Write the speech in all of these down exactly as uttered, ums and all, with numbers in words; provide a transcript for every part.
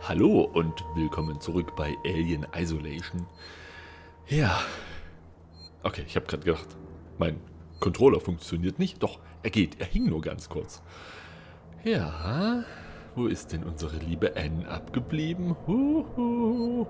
Hallo und willkommen zurück bei Alien Isolation. Ja, okay, ich habe gerade gedacht, mein Controller funktioniert nicht. Doch, er geht, er hing nur ganz kurz. Ja, wo ist denn unsere liebe Anne abgeblieben? Huhu.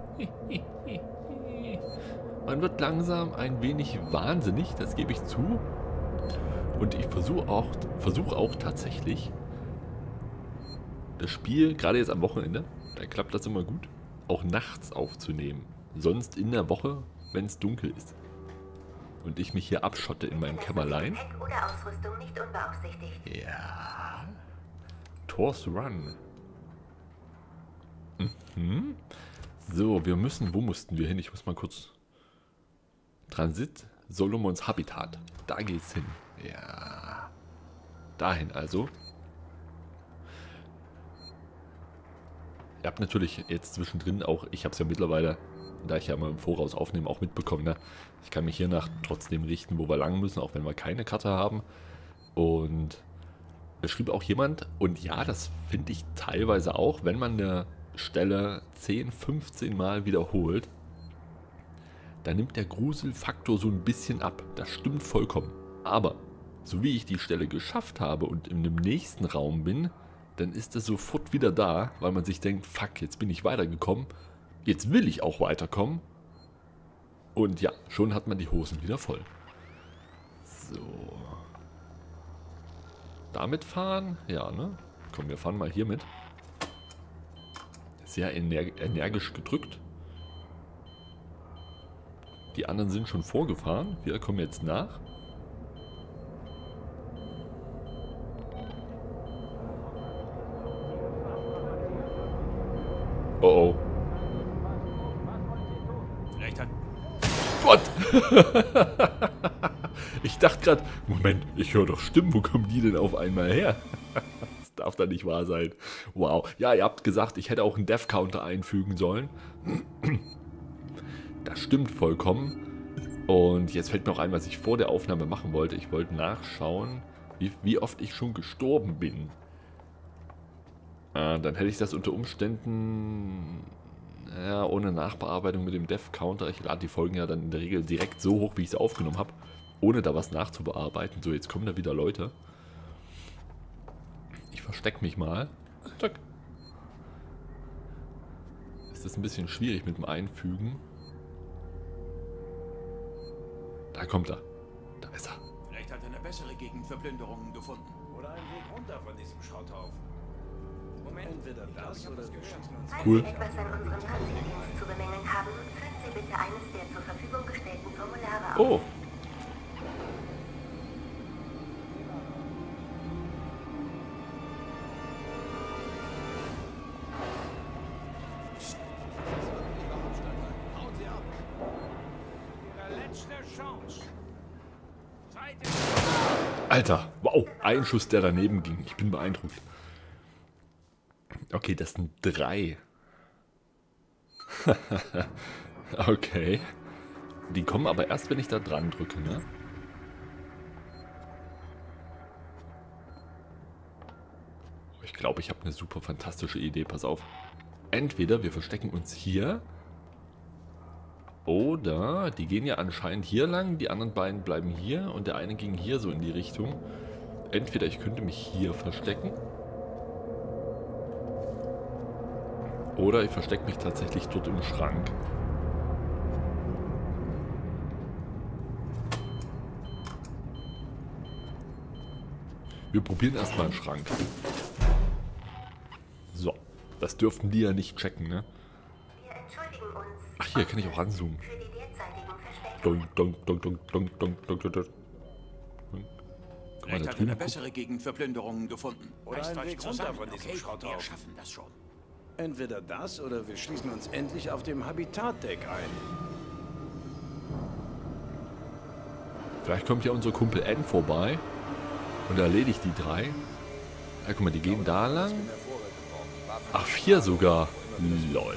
Man wird langsam ein wenig wahnsinnig, das gebe ich zu. Und ich versuche auch, versuche auch tatsächlich, das Spiel, gerade jetzt am Wochenende, da klappt das immer gut, auch nachts aufzunehmen. Sonst in der Woche, wenn es dunkel ist. Und ich mich hier abschotte in meinem Kämmerlein. Oder Ausrüstung nicht unbeaufsichtigt. Ja. Thor's Run. Mhm. So, wir müssen, wo mussten wir hin? Ich muss mal kurz... Transit, Solomons Habitat. Da geht's hin. Ja. Dahin also. Ihr habt natürlich jetzt zwischendrin auch, ich habe es ja mittlerweile, da ich ja immer im Voraus aufnehme, auch mitbekommen, ne? Ich kann mich hiernach trotzdem richten, wo wir lang müssen, auch wenn wir keine Karte haben. Und es schrieb auch jemand, und ja, das finde ich teilweise auch, wenn man eine Stelle zehn, fünfzehn Mal wiederholt, dann nimmt der Gruselfaktor so ein bisschen ab. Das stimmt vollkommen. Aber, so wie ich die Stelle geschafft habe und in dem nächsten Raum bin, dann ist es sofort wieder da, weil man sich denkt, fuck, jetzt bin ich weitergekommen, jetzt will ich auch weiterkommen. Und ja, schon hat man die Hosen wieder voll. So. Damit fahren? Ja, ne? Komm, wir fahren mal hier mit. Sehr ener energisch gedrückt. Die anderen sind schon vorgefahren. Wir kommen jetzt nach. Oh oh. Vielleicht hat... Gott! Ich dachte gerade, Moment, ich höre doch Stimmen, wo kommen die denn auf einmal her? Das darf doch nicht wahr sein. Wow. Ja, ihr habt gesagt, ich hätte auch einen Death Counter einfügen sollen. Das stimmt vollkommen. Und jetzt fällt mir auch ein, was ich vor der Aufnahme machen wollte. Ich wollte nachschauen, wie, wie oft ich schon gestorben bin. Äh, dann hätte ich das unter Umständen... Ja, ohne Nachbearbeitung mit dem Death Counter. Ich lade die Folgen ja dann in der Regel direkt so hoch, wie ich sie aufgenommen habe. Ohne da was nachzubearbeiten. So, jetzt kommen da wieder Leute. Ich verstecke mich mal. Zack. Ist das ein bisschen schwierig mit dem Einfügen. Da kommt er. Da ist er. Vielleicht hat er eine bessere Gegend für Plünderungen gefunden. Oder einen Weg runter von diesem Schrotthaufen. Moment, entweder das oder wir schießen uns. Falls Cool. Sie etwas an unserem Transitdienst zu bemängeln haben, füllen Sie bitte eines der zur Verfügung gestellten Formulare aus. Oh. Hauen Sie ab! Ihre letzte Chance. Zeit Alter, wow, ein Schuss, der daneben ging. Ich bin beeindruckt. Okay, das sind drei. Okay. Die kommen aber erst, wenn ich da dran drücke, ne? Ich glaube, ich habe eine super fantastische Idee. Pass auf. Entweder wir verstecken uns hier. Oder die gehen ja anscheinend hier lang. Die anderen beiden bleiben hier. Und der eine ging hier so in die Richtung. Entweder ich könnte mich hier verstecken. Oder ich verstecke mich tatsächlich dort im Schrank. Wir probieren erstmal einen Schrank. So, das dürften die ja nicht checken, ne? Wir entschuldigen uns Ach, hier kann ich auch ranzoomen. für die derzeitigen Versteckungen. Dunk, dunk, dunk, dunk, dunk, dunk, dunk, dunk, dunk. Guck mal, Vielleicht da hat er eine drüben. bessere Gegend für Plünderungen gefunden. Oder Reißt einen euch Weg runter zusammen, von diesem okay? Schrotthaufen. Wir schaffen das schon. Entweder das oder wir schließen uns endlich auf dem Habitatdeck ein. Vielleicht kommt ja unser Kumpel N vorbei und erledigt die drei. Ja, guck mal, die gehen da lang. Ach, vier sogar. Lol.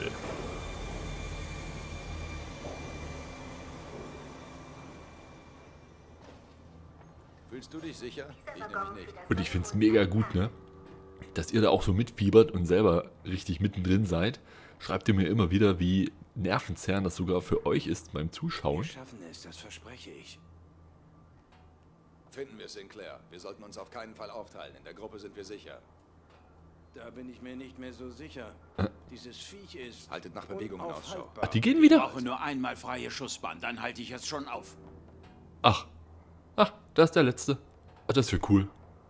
Fühlst du dich sicher? Ich Dieser nämlich Waggon nicht. für das Und ich finde es mega gut, ne? dass ihr da auch so mitfiebert und selber richtig mittendrin seid. Schreibt ihr mir immer wieder, wie nervenzerrend das sogar für euch ist beim Zuschauen. Wir schaffen es, das verspreche ich. Finden wir Sinclair. Wir sollten uns auf keinen Fall aufteilen. In der Gruppe sind wir sicher. Da bin ich mir nicht mehr so sicher. Dieses Viech ist Haltet nach Bewegungen Ausschau. unaufhaltbar. Ach, die gehen Ich wieder? brauche nur einmal freie Schussbahn, dann halte ich es schon auf. Ach. Ach, da ist der letzte. Ach, das ist ja cool.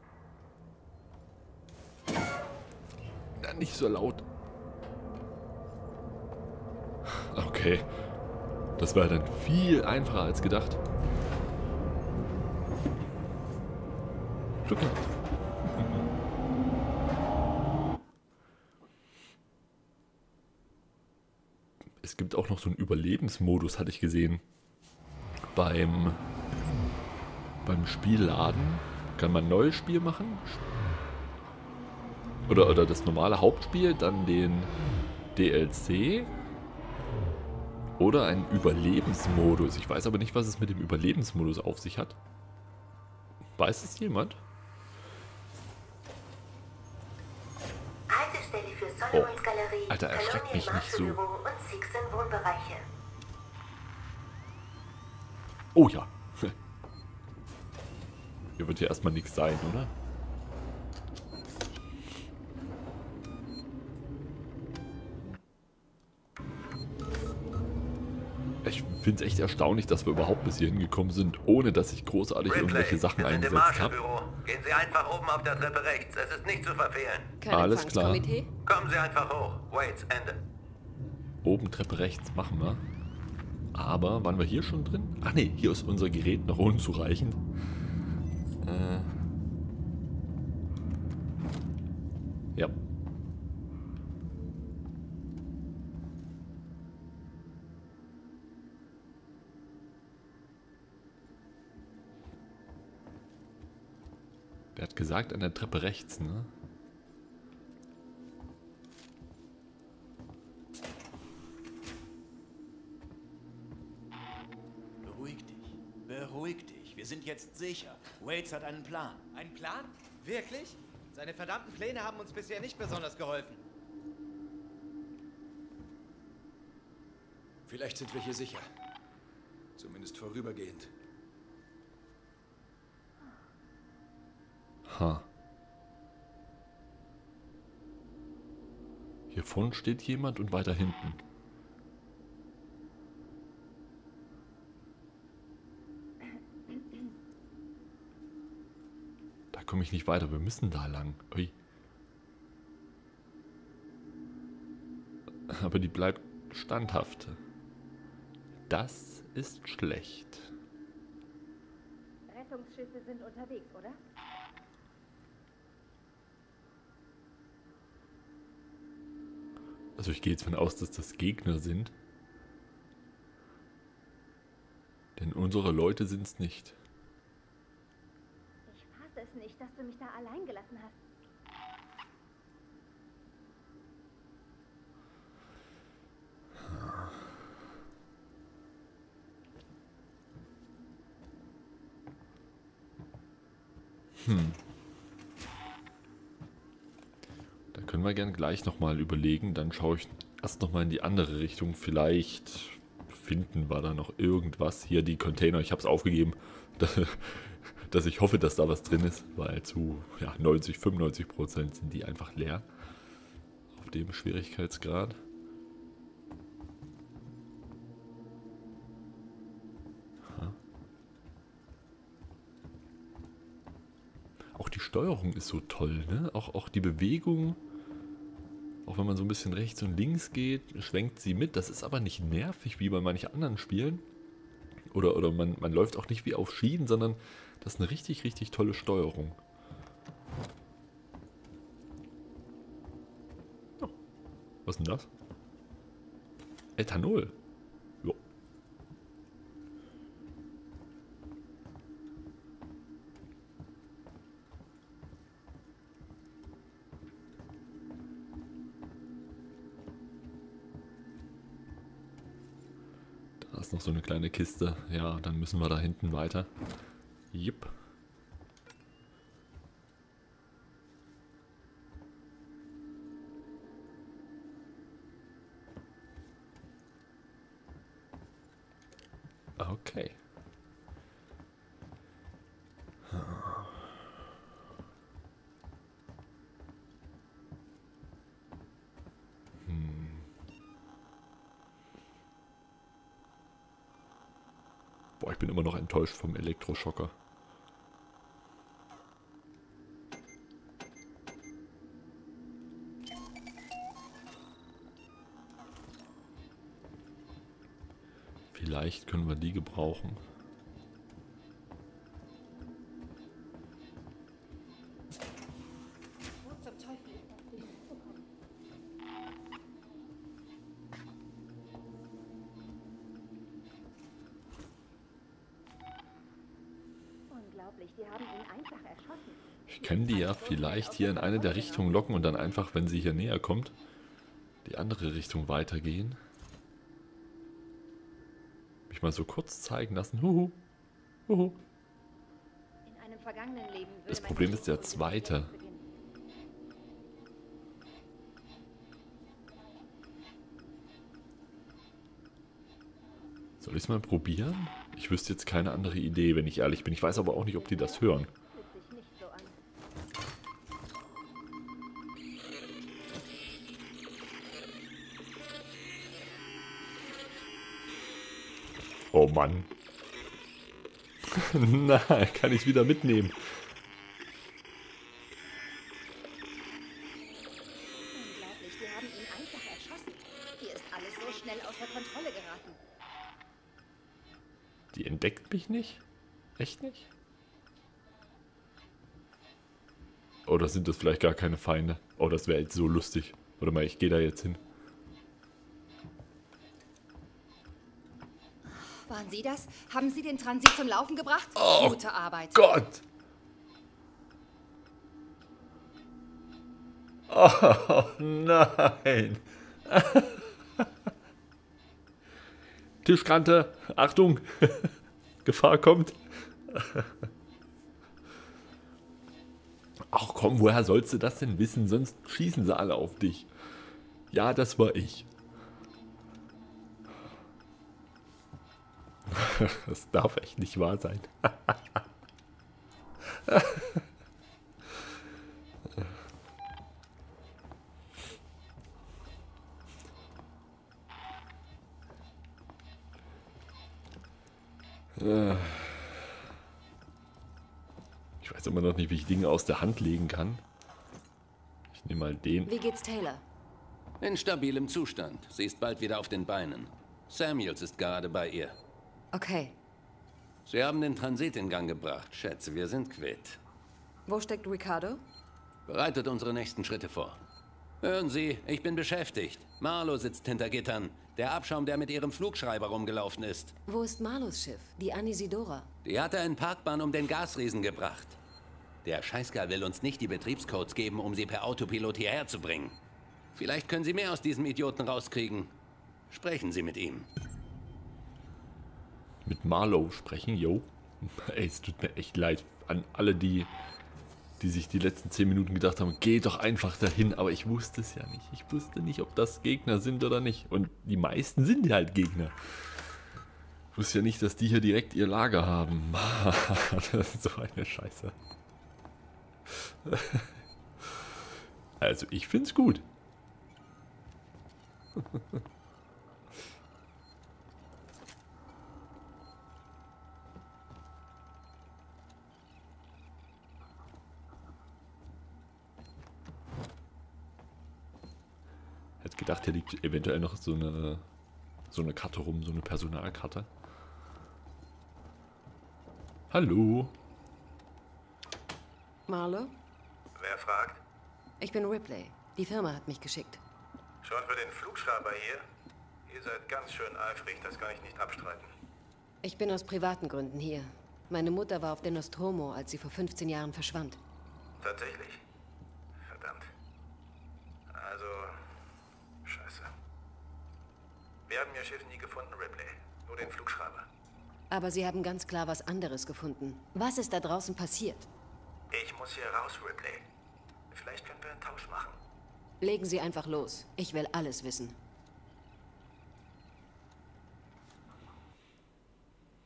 Na, nicht so laut. Okay. Das war dann viel einfacher als gedacht. Glück gehabt. Es gibt auch noch so einen Überlebensmodus, hatte ich gesehen. Beim, beim Spielladen kann man ein neues Spiel machen. Oder, oder das normale Hauptspiel, dann den D L C. Oder einen Überlebensmodus. Ich weiß aber nicht, was es mit dem Überlebensmodus auf sich hat. Weiß es jemand? Haltestelle für Solomons Oh. Galerie, Alter, erschreckt mich nicht so. Kolonienmarktführung und Sixen Wohnbereiche. Oh ja. Hier wird ja erstmal nichts sein, oder? Ich finde es echt erstaunlich, dass wir überhaupt bis hierhin gekommen sind, ohne dass ich großartig irgendwelche Sachen wir sind im eingesetzt habe. Marshall-Büro. Gehen Sie einfach oben auf der Treppe rechts. Es ist nicht zu verfehlen. Kein Alles klar. Empfangskomitee? Kommen Sie einfach hoch. Waits, Ende. Oben Treppe rechts, machen wir. Aber waren wir hier schon drin? Ach nee, hier ist unser Gerät noch unzureichend. Äh. Ja. Der hat gesagt, an der Treppe rechts, ne? Beruhig dich. Beruhig dich. Wir sind jetzt sicher. Waits hat einen Plan. Ein Plan? Wirklich? Seine verdammten Pläne haben uns bisher nicht besonders geholfen. Vielleicht sind wir hier sicher. Zumindest vorübergehend. Ha. Hier vorne steht jemand und weiter hinten. Da komme ich nicht weiter. Wir müssen da lang. Ui. Aber die bleibt standhaft. Das ist schlecht. Rettungsschiffe sind unterwegs, oder? Also ich gehe jetzt von aus, dass das Gegner sind. Denn unsere Leute sind es nicht. Ich fasse es nicht, dass du mich da allein gelassen hast. Hm. Da können wir gern gleich nochmal überlegen. Dann schaue ich erst nochmal in die andere Richtung. Vielleicht finden wir da noch irgendwas. Hier die Container, ich habe es aufgegeben, dass ich hoffe, dass da was drin ist. Weil zu ja, neunzig, fünfundneunzig Prozent sind die einfach leer. Auf dem Schwierigkeitsgrad. Auch die Steuerung ist so toll, ne? Auch, auch die Bewegung, auch wenn man so ein bisschen rechts und links geht, schwenkt sie mit. Das ist aber nicht nervig wie bei manchen anderen Spielen. Oder, oder man, man läuft auch nicht wie auf Schienen, sondern das ist eine richtig, richtig tolle Steuerung. Oh, was ist denn das? Ethanol. Jo. Da ist noch so eine kleine Kiste. Ja, dann müssen wir da hinten weiter. Jupp. Okay. Hm. Boah, ich bin immer noch enttäuscht vom Elektroschocker. Vielleicht können wir die gebrauchen. Unglaublich, die haben ihn einfach erschossen. Ich kann die ja vielleicht hier in eine der Richtungen locken und dann einfach, wenn sie hier näher kommt, die andere Richtung weitergehen. Mich mal so kurz zeigen lassen. Huhu. Huhu. In einem vergangenen Leben würde Das mein Problem ist der Geschichte zweite. beginnen. Soll ich es mal probieren? Ich wüsste jetzt keine andere Idee, wenn ich ehrlich bin. Ich weiß aber auch nicht, ob die das hören. Fühlt sich nicht so an. Oh Mann. Na, kann ich wieder mitnehmen. Unglaublich, die haben ihn einfach erschossen. Hier ist alles so schnell außer Kontrolle geraten. Die entdeckt mich nicht? Echt nicht? Oder sind das vielleicht gar keine Feinde? Oh, das wäre jetzt so lustig. Warte mal, ich gehe da jetzt hin. Waren Sie das? Haben Sie den Transit zum Laufen gebracht? Oh Gute Arbeit. Gott! Oh nein! Tischkante, Achtung! Gefahr kommt! Ach komm, woher sollst du das denn wissen? Sonst schießen sie alle auf dich. Ja, das war ich. Das darf echt nicht wahr sein. Ich weiß immer noch nicht, wie ich Dinge aus der Hand legen kann. Ich nehme mal den. Wie geht's Taylor? In stabilem Zustand. Sie ist bald wieder auf den Beinen. Samuels ist gerade bei ihr. Okay. Sie haben den Transit in Gang gebracht. Schätze, wir sind quitt. Wo steckt Ricardo? Bereitet unsere nächsten Schritte vor. Hören Sie, ich bin beschäftigt. Marlo sitzt hinter Gittern. Der Abschaum, der mit ihrem Flugschreiber rumgelaufen ist. Wo ist Marlos Schiff? Die Anisidora. Die hat er in Parkbahn um den Gasriesen gebracht. Der Scheißkerl will uns nicht die Betriebscodes geben, um sie per Autopilot hierher zu bringen. Vielleicht können Sie mehr aus diesem Idioten rauskriegen. Sprechen Sie mit ihm. Mit Marlo sprechen, yo. Ey, es tut mir echt leid an alle, die, die sich die letzten zehn Minuten gedacht haben, geh doch einfach dahin. Aber ich wusste es ja nicht. Ich wusste nicht, ob das Gegner sind oder nicht. Und die meisten sind halt Gegner. Ich wusste ja nicht, dass die hier direkt ihr Lager haben. Das ist so eine Scheiße. Also, ich find's gut. Hätte gedacht, hier liegt eventuell noch so eine so eine Karte rum, so eine Personalkarte. Hallo. Marlo? Wer fragt? Ich bin Ripley. Die Firma hat mich geschickt. Schon für den Flugschreiber hier? Ihr seid ganz schön eifrig, das kann ich nicht abstreiten. Ich bin aus privaten Gründen hier. Meine Mutter war auf der Nostromo, als sie vor fünfzehn Jahren verschwand. Tatsächlich? Verdammt. Also, scheiße. Wir haben ihr Schiff nie gefunden, Ripley. Nur den Flugschreiber. Aber sie haben ganz klar was anderes gefunden. Was ist da draußen passiert? Ich muss hier raus, Ripley. Vielleicht können wir einen Tausch machen. Legen Sie einfach los. Ich will alles wissen.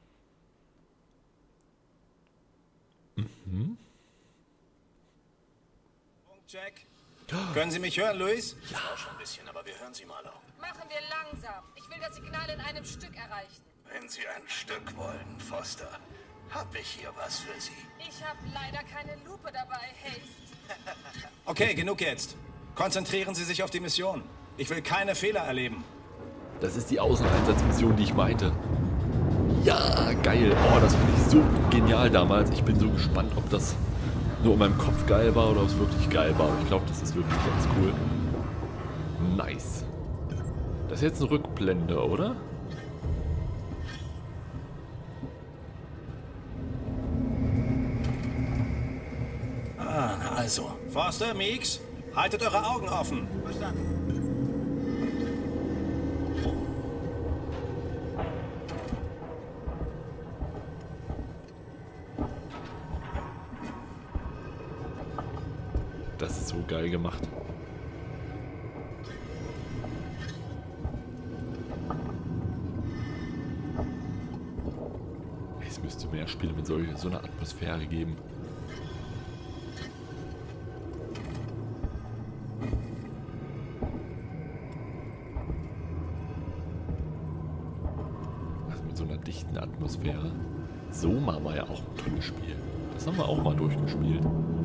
Check. Können Sie mich hören, Luis? Ja, schon ein bisschen, aber wir hören Sie mal auch. Machen wir langsam. Ich will das Signal in einem Stück erreichen. Wenn Sie ein Stück wollen, Foster, hab ich hier was für Sie. Ich habe leider keine Lupe dabei, Haste. Okay, genug jetzt. Konzentrieren Sie sich auf die Mission. Ich will keine Fehler erleben. Das ist die Außeneinsatzmission, die ich meinte. Ja, geil. Oh, das finde ich so genial damals. Ich bin so gespannt, ob das nur in meinem Kopf geil war oder ob es wirklich geil war. Ich glaube, das ist wirklich ganz cool. Nice. Das ist jetzt eine Rückblende, oder? Ah, also. Forster, Meeks, haltet eure Augen offen. Verstanden. Das ist so geil gemacht. Es müsste mehr Spiele mit solch, so einer Atmosphäre geben. Also mit so einer dichten Atmosphäre. Soma war ja auch ein tolles Spiel. Das haben wir auch mal durchgespielt.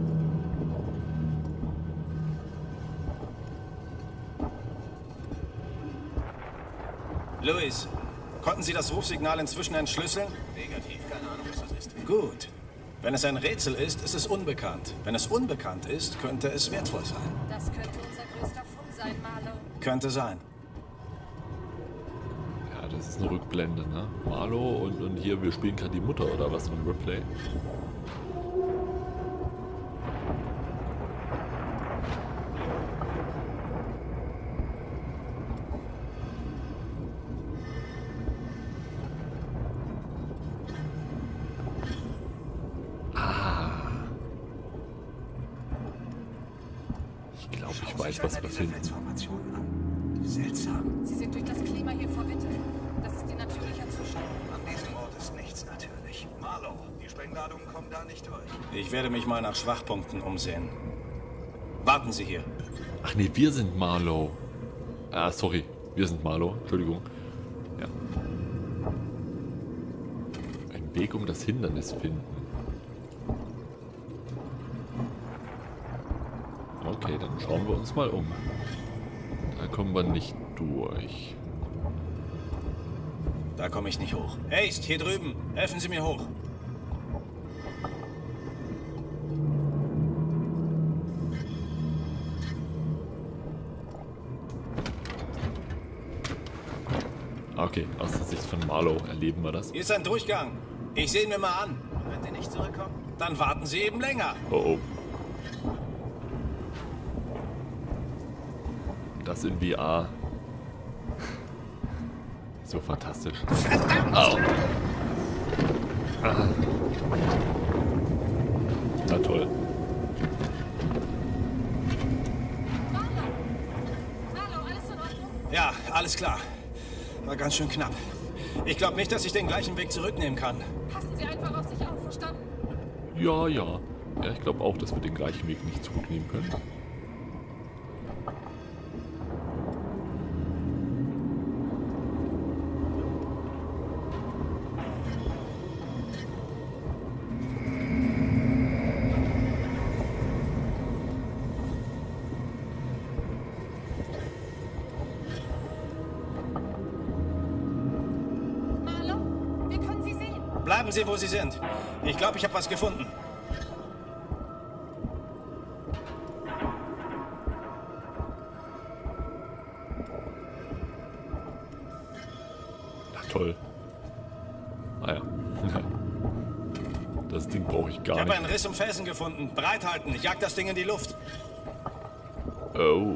Luis, konnten Sie das Rufsignal inzwischen entschlüsseln? Negativ, keine Ahnung, was das ist. Gut. Wenn es ein Rätsel ist, ist es unbekannt. Wenn es unbekannt ist, könnte es wertvoll sein. Das könnte unser größter Fund sein, Marlow. Könnte sein. Ja, das ist eine Rückblende, ne? Marlow und, und hier, wir spielen gerade die Mutter oder was von Ripley. Ich glaube, ich weiß, was wir finden. Seltsam. Sie sind durch das Klima hier verwittert. Das ist ihr natürlicher Zustand. An diesem Ort ist nichts natürlich. Marlow, die Sprengladungen kommen da nicht durch. Ich werde mich mal nach Schwachpunkten umsehen. Warten Sie hier. Ach nee, wir sind Marlow. Ah, sorry. Wir sind Marlow. Entschuldigung. Ja. Ein Weg um das Hindernis finden. Okay, dann schauen wir uns mal um. Da kommen wir nicht durch. Da komme ich nicht hoch. Haste, hier drüben. Helfen Sie mir hoch. Okay, aus der Sicht von Marlow erleben wir das. Hier ist ein Durchgang. Ich sehe ihn mir mal an. Wenn Sie nicht zurückkommen? Dann warten Sie eben länger. Oh oh. Das in V R. So fantastisch. Oh. Ah. Na toll. Marlow! Marlow, alles in Ordnung? Ja, alles klar. War ganz schön knapp. Ich glaube nicht, dass ich den gleichen Weg zurücknehmen kann. Passen Sie einfach auf sich auf, verstanden? Ja, ja. Ja, ich glaube auch, dass wir den gleichen Weg nicht zurücknehmen können. Bleiben Sie, wo Sie sind. Ich glaube, ich habe was gefunden. Na toll. Ah ja. Das Ding brauche ich gar nicht. Ich habe nicht. einen Riss im Felsen gefunden. Bereithalten. Ich jag das Ding in die Luft. Oh.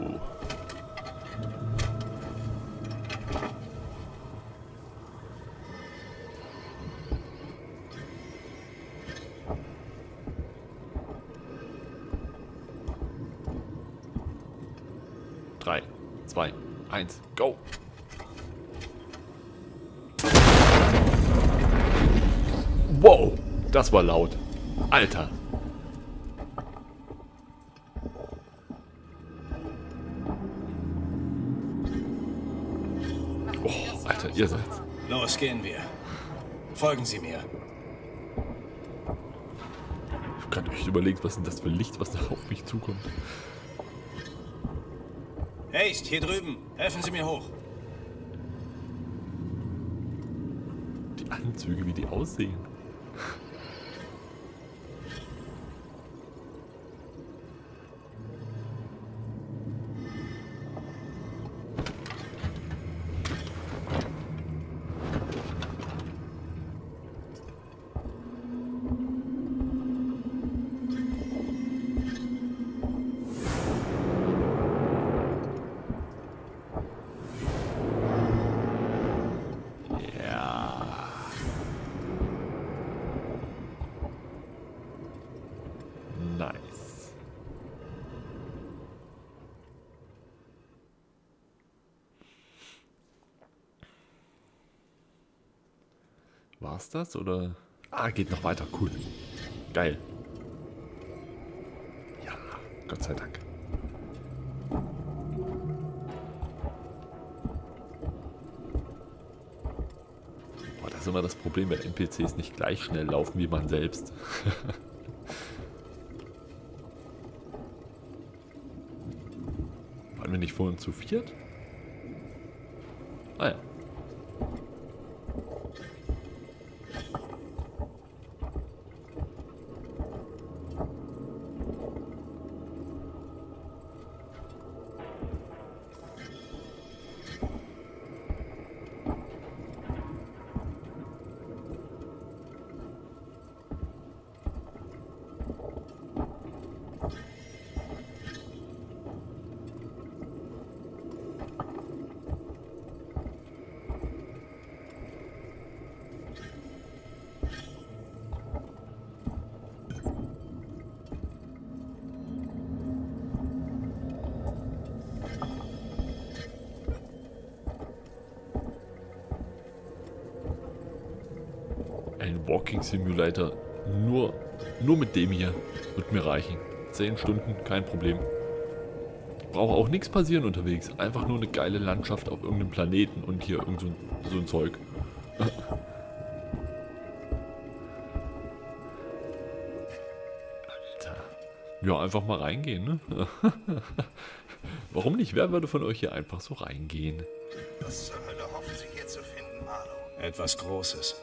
drei, zwei, eins, go! Wow, das war laut. Alter. Oh, Alter, ihr seid's. Los, gehen wir. Folgen Sie mir. Ich hab gerade echt überlegt, was ist denn das für Licht, was da auf mich zukommt. Haste, hier drüben. Helfen Sie mir hoch. Die Anzüge, wie die aussehen. Nice. War's das oder? Ah, geht noch weiter. Cool. Geil. Ja, Gott sei Dank. Boah, das ist immer das Problem, wenn N P Cs nicht gleich schnell laufen wie man selbst. Waren wir nicht vorhin zu viert? Ah ja. Ein Walking Simulator, nur, nur mit dem hier, wird mir reichen. Zehn Stunden, kein Problem. Braucht auch nichts passieren unterwegs. Einfach nur eine geile Landschaft auf irgendeinem Planeten und hier irgend so ein, so ein Zeug. Alter. Ja, einfach mal reingehen, ne? Warum nicht? Wer würde von euch hier einfach so reingehen? Was zur Hölle hoffen Sie hier zu finden, Marlow? Etwas Großes.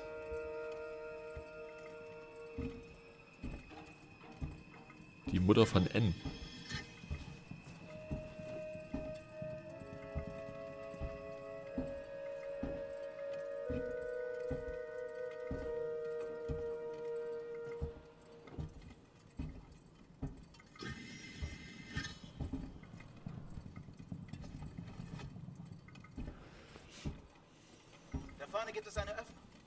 Die Mutter von N. Da vorne gibt es eine Öffnung.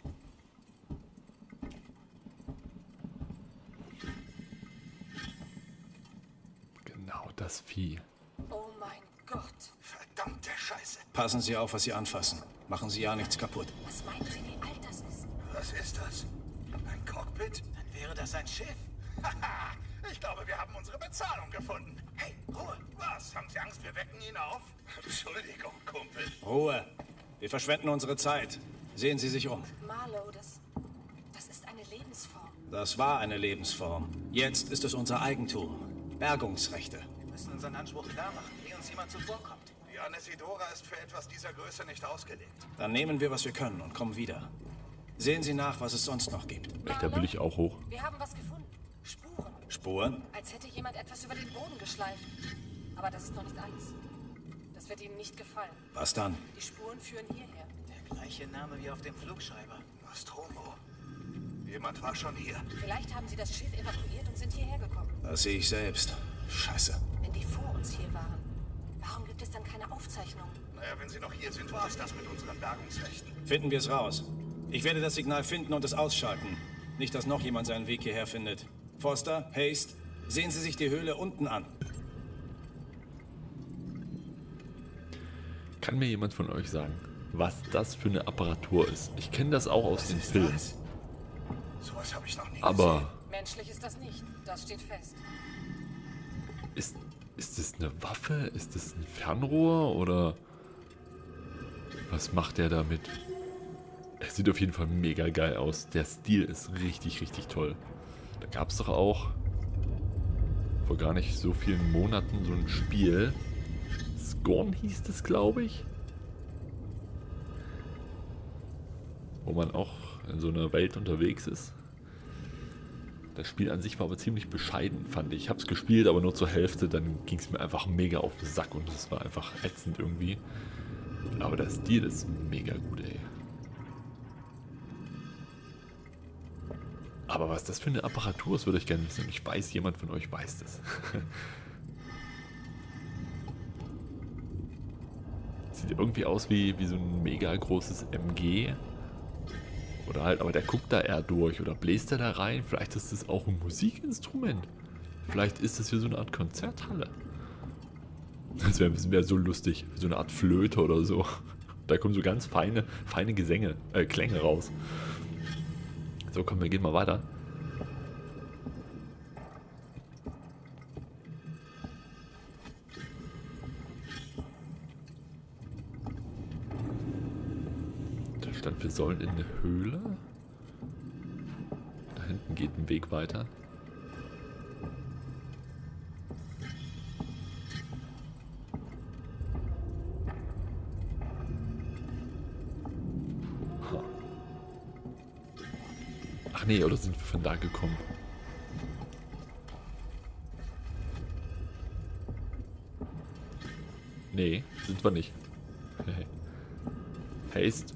Genau das Vieh. Oh mein Gott. Verdammte Scheiße. Passen Sie auf, was Sie anfassen. Machen Sie ja nichts kaputt. Was meinen Sie, wie alt das ist? Was ist das? Ein Cockpit? Dann wäre das ein Schiff. Haha, ich glaube, wir haben unsere Bezahlung gefunden. Hey, Ruhe. Was? Haben Sie Angst, wir wecken ihn auf? Entschuldigung, Kumpel. Ruhe. Wir verschwenden unsere Zeit. Sehen Sie sich um. Marlow, das... das ist eine Lebensform. Das war eine Lebensform. Jetzt ist es unser Eigentum. Bergungsrechte. Wir müssen unseren Anspruch klar machen, ehe uns jemand zuvorkommt. Die Anesidora ist für etwas dieser Größe nicht ausgelegt. Dann nehmen wir, was wir können und kommen wieder. Sehen Sie nach, was es sonst noch gibt. Echt, da will ich auch hoch. Wir haben was gefunden. Spuren. Spuren? Als hätte jemand etwas über den Boden geschleift. Aber das ist noch nicht alles. Das wird Ihnen nicht gefallen. Was dann? Die Spuren führen hierher. Der gleiche Name wie auf dem Flugschreiber. Nostromo. Jemand war schon hier. Vielleicht haben sie das Schiff evakuiert und sind hierher gekommen. Das sehe ich selbst. Scheiße. Wenn die vor uns hier waren, warum gibt es dann keine Aufzeichnung? Naja, wenn Sie noch hier sind, war es das mit unseren Bergungsrechten. Finden wir es raus. Ich werde das Signal finden und es ausschalten. Nicht, dass noch jemand seinen Weg hierher findet. Foster, Haste, sehen Sie sich die Höhle unten an. Kann mir jemand von euch sagen, was das für eine Apparatur ist? Ich kenne das auch aus den Filmen. Sowas habe ich noch nie Aber gesehen. Menschlich ist das nicht. Das steht fest. ist, ist das eine Waffe? Ist das ein Fernrohr? Oder Was macht der damit? Er sieht auf jeden Fall mega geil aus. Der Stil ist richtig, richtig toll. Da gab es doch auch vor gar nicht so vielen Monaten so ein Spiel. Scorn hieß es, glaube ich. Wo man auch in so einer Welt unterwegs ist. Das Spiel an sich war aber ziemlich bescheiden, fand ich. Ich habe es gespielt, aber nur zur Hälfte. Dann ging es mir einfach mega auf den Sack und es war einfach ätzend irgendwie. Aber der Stil ist mega gut, ey. Aber was das für eine Apparatur ist, würde ich gerne wissen. Und ich weiß, jemand von euch weiß das. Sieht irgendwie aus wie, wie so ein mega großes M G. Oder halt, aber der guckt da eher durch. Oder bläst er da rein? Vielleicht ist das auch ein Musikinstrument. Vielleicht ist das wie so eine Art Konzerthalle. Das wäre wär so lustig. So eine Art Flöte oder so. Da kommen so ganz feine, feine Gesänge, äh, Klänge raus. So, komm, wir gehen mal weiter. Da stand, wir sollen in eine Höhle. Da hinten geht ein Weg weiter. Ach nee, oder sind wir von da gekommen? Nee, sind wir nicht. Haste.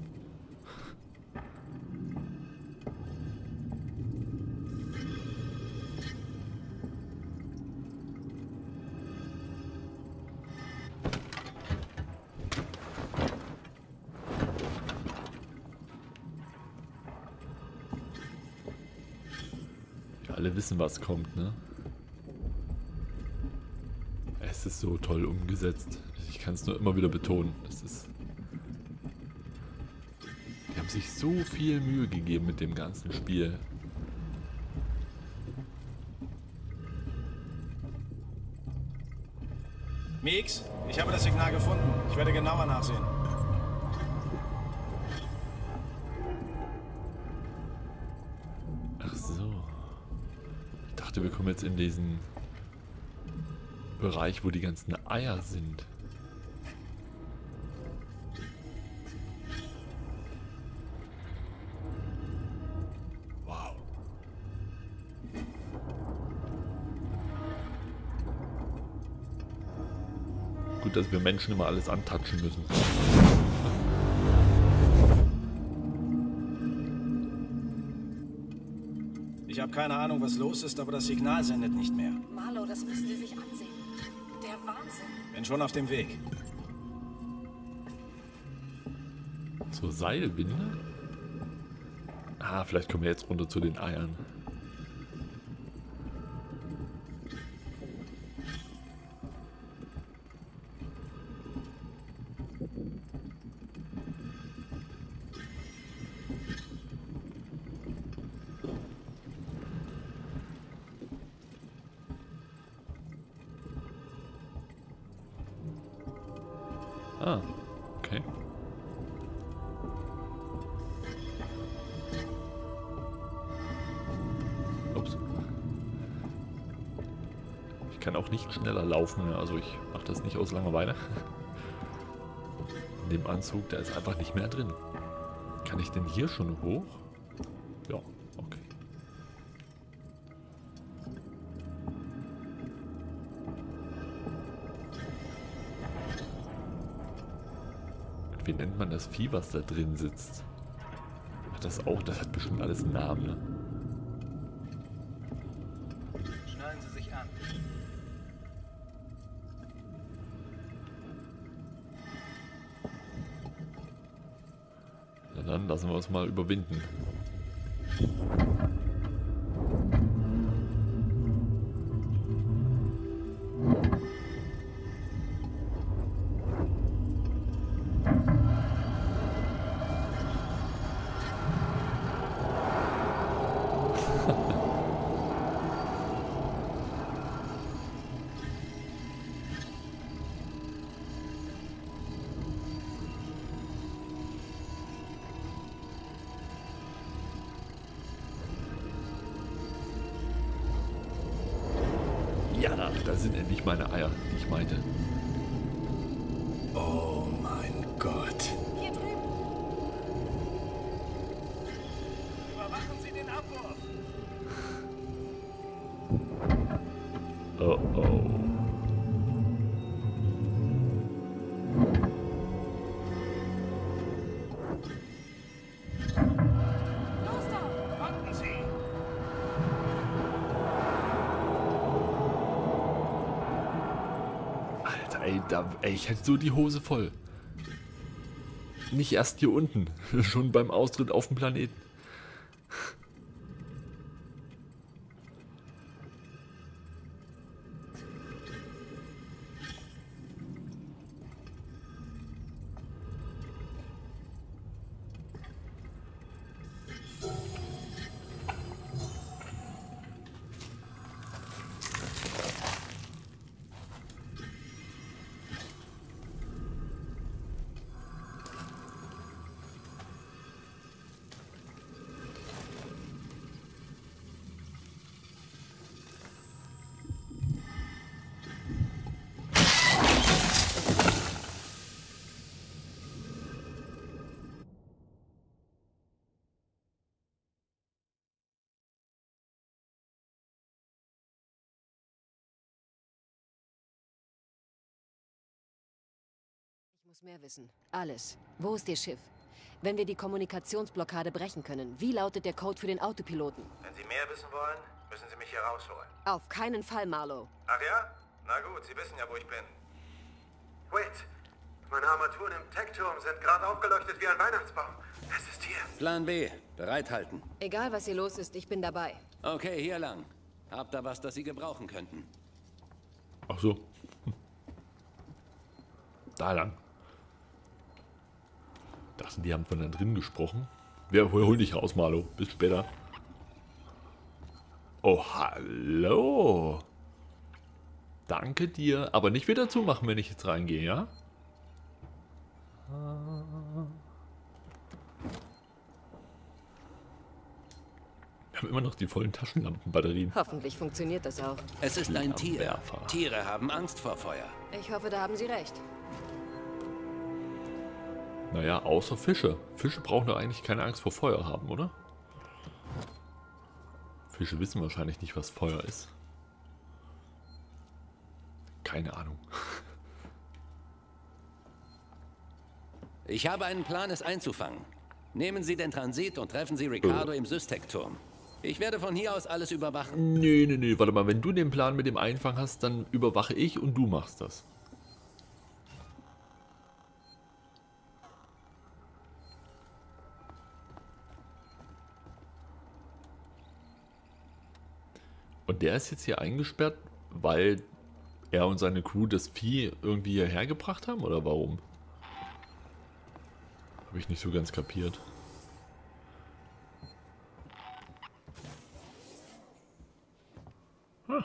Alle wissen, was kommt, ne? Es ist so toll umgesetzt. Ich kann es nur immer wieder betonen. Das ist. Die haben sich so viel Mühe gegeben mit dem ganzen Spiel. Meeks, ich habe das Signal gefunden. Ich werde genauer nachsehen. Ach so. Ich dachte, wir kommen jetzt in diesen Bereich, wo die ganzen Eier sind. Wow. Gut, dass wir Menschen immer alles antatschen müssen. Ich habe keine Ahnung, was los ist, aber das Signal sendet nicht mehr. Marlo, das müssen Sie sich ansehen. Der Wahnsinn. Bin schon auf dem Weg. Zur Seilwinde? Ah, vielleicht kommen wir jetzt runter zu den Eiern. Ah, okay. Ups. Ich kann auch nicht schneller laufen, also ich mache das nicht aus Langeweile. In dem Anzug, da ist einfach nicht mehr drin. Kann ich denn hier schon hoch? Ja, okay. Wie nennt man das Vieh, was da drin sitzt? Hat das auch, das hat bestimmt alles einen Namen, ne? Schnallen Sie sich an. Na dann lassen wir uns mal überwinden. Da sind endlich meine Eier, die ich meinte. Oh mein Gott. Hier drüben. Überwachen Sie den Abwurf. Oh oh. Los da! Warten Sie. Alter, ey, da, ey, ich hätte so die Hose voll. Nicht erst hier unten, schon beim Austritt auf dem Planeten. Ich muss mehr wissen. Alles. Wo ist Ihr Schiff? Wenn wir die Kommunikationsblockade brechen können, wie lautet der Code für den Autopiloten? Wenn Sie mehr wissen wollen, müssen Sie mich hier rausholen. Auf keinen Fall, Marlow. Ach ja? Na gut, Sie wissen ja, wo ich bin. Wait, meine Armaturen im Tech-Turm sind gerade aufgeleuchtet wie ein Weihnachtsbaum. Es ist hier. Plan B. Bereithalten. Egal, was hier los ist, ich bin dabei. Okay, hier lang. Habt ihr was, das Sie gebrauchen könnten? Ach so. Da lang. Dachten, die haben von da drin gesprochen. Wir holen dich raus, Marlo. Bis später. Oh, hallo. Danke dir. Aber nicht wieder zumachen, wenn ich jetzt reingehe, ja? Wir haben immer noch die vollen Taschenlampenbatterien. Hoffentlich funktioniert das auch. Es ist ein Tier. Flammenwerfer. Tiere haben Angst vor Feuer. Ich hoffe, da haben Sie recht. Naja, außer Fische. Fische brauchen doch eigentlich keine Angst vor Feuer haben, oder? Fische wissen wahrscheinlich nicht, was Feuer ist. Keine Ahnung. Ich habe einen Plan, es einzufangen. Nehmen Sie den Transit und treffen Sie Ricardo Oh. im Systec-Turm. Ich werde von hier aus alles überwachen. Nee, nee, nee, warte mal. Wenn du den Plan mit dem Einfang hast, dann überwache ich und du machst das. Und der ist jetzt hier eingesperrt, weil er und seine Crew das Vieh irgendwie hierher gebracht haben? Oder warum? Habe ich nicht so ganz kapiert. Hm.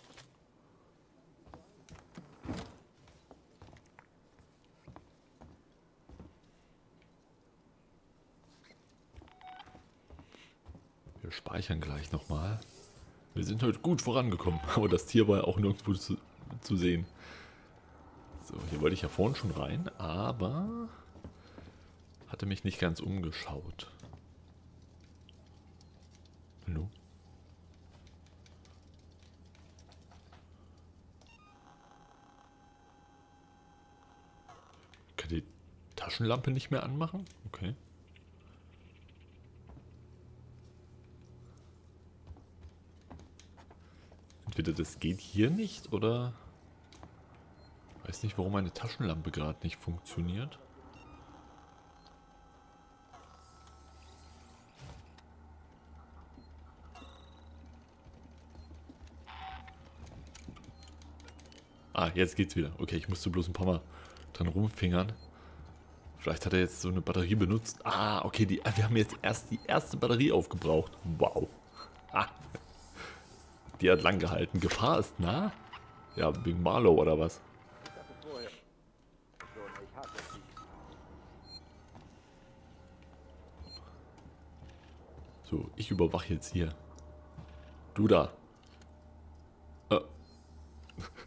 Wir speichern gleich nochmal. Wir sind heute gut vorangekommen, aber das Tier war ja auch nirgendwo zu, zu sehen. So, hier wollte ich ja vorhin schon rein, aber hatte mich nicht ganz umgeschaut. Hallo? Kann die Taschenlampe nicht mehr anmachen? Okay. Entweder das geht hier nicht oder... Ich weiß nicht, warum meine Taschenlampe gerade nicht funktioniert. Ah, jetzt geht's wieder. Okay, ich musste bloß ein paar Mal dran rumfingern. Vielleicht hat er jetzt so eine Batterie benutzt. Ah, okay, die, wir haben jetzt erst die erste Batterie aufgebraucht. Wow. Ah. Die hat lang gehalten. Gefahr ist nah? Ja, wegen Marlow oder was? So, ich überwache jetzt hier. Du da. Äh.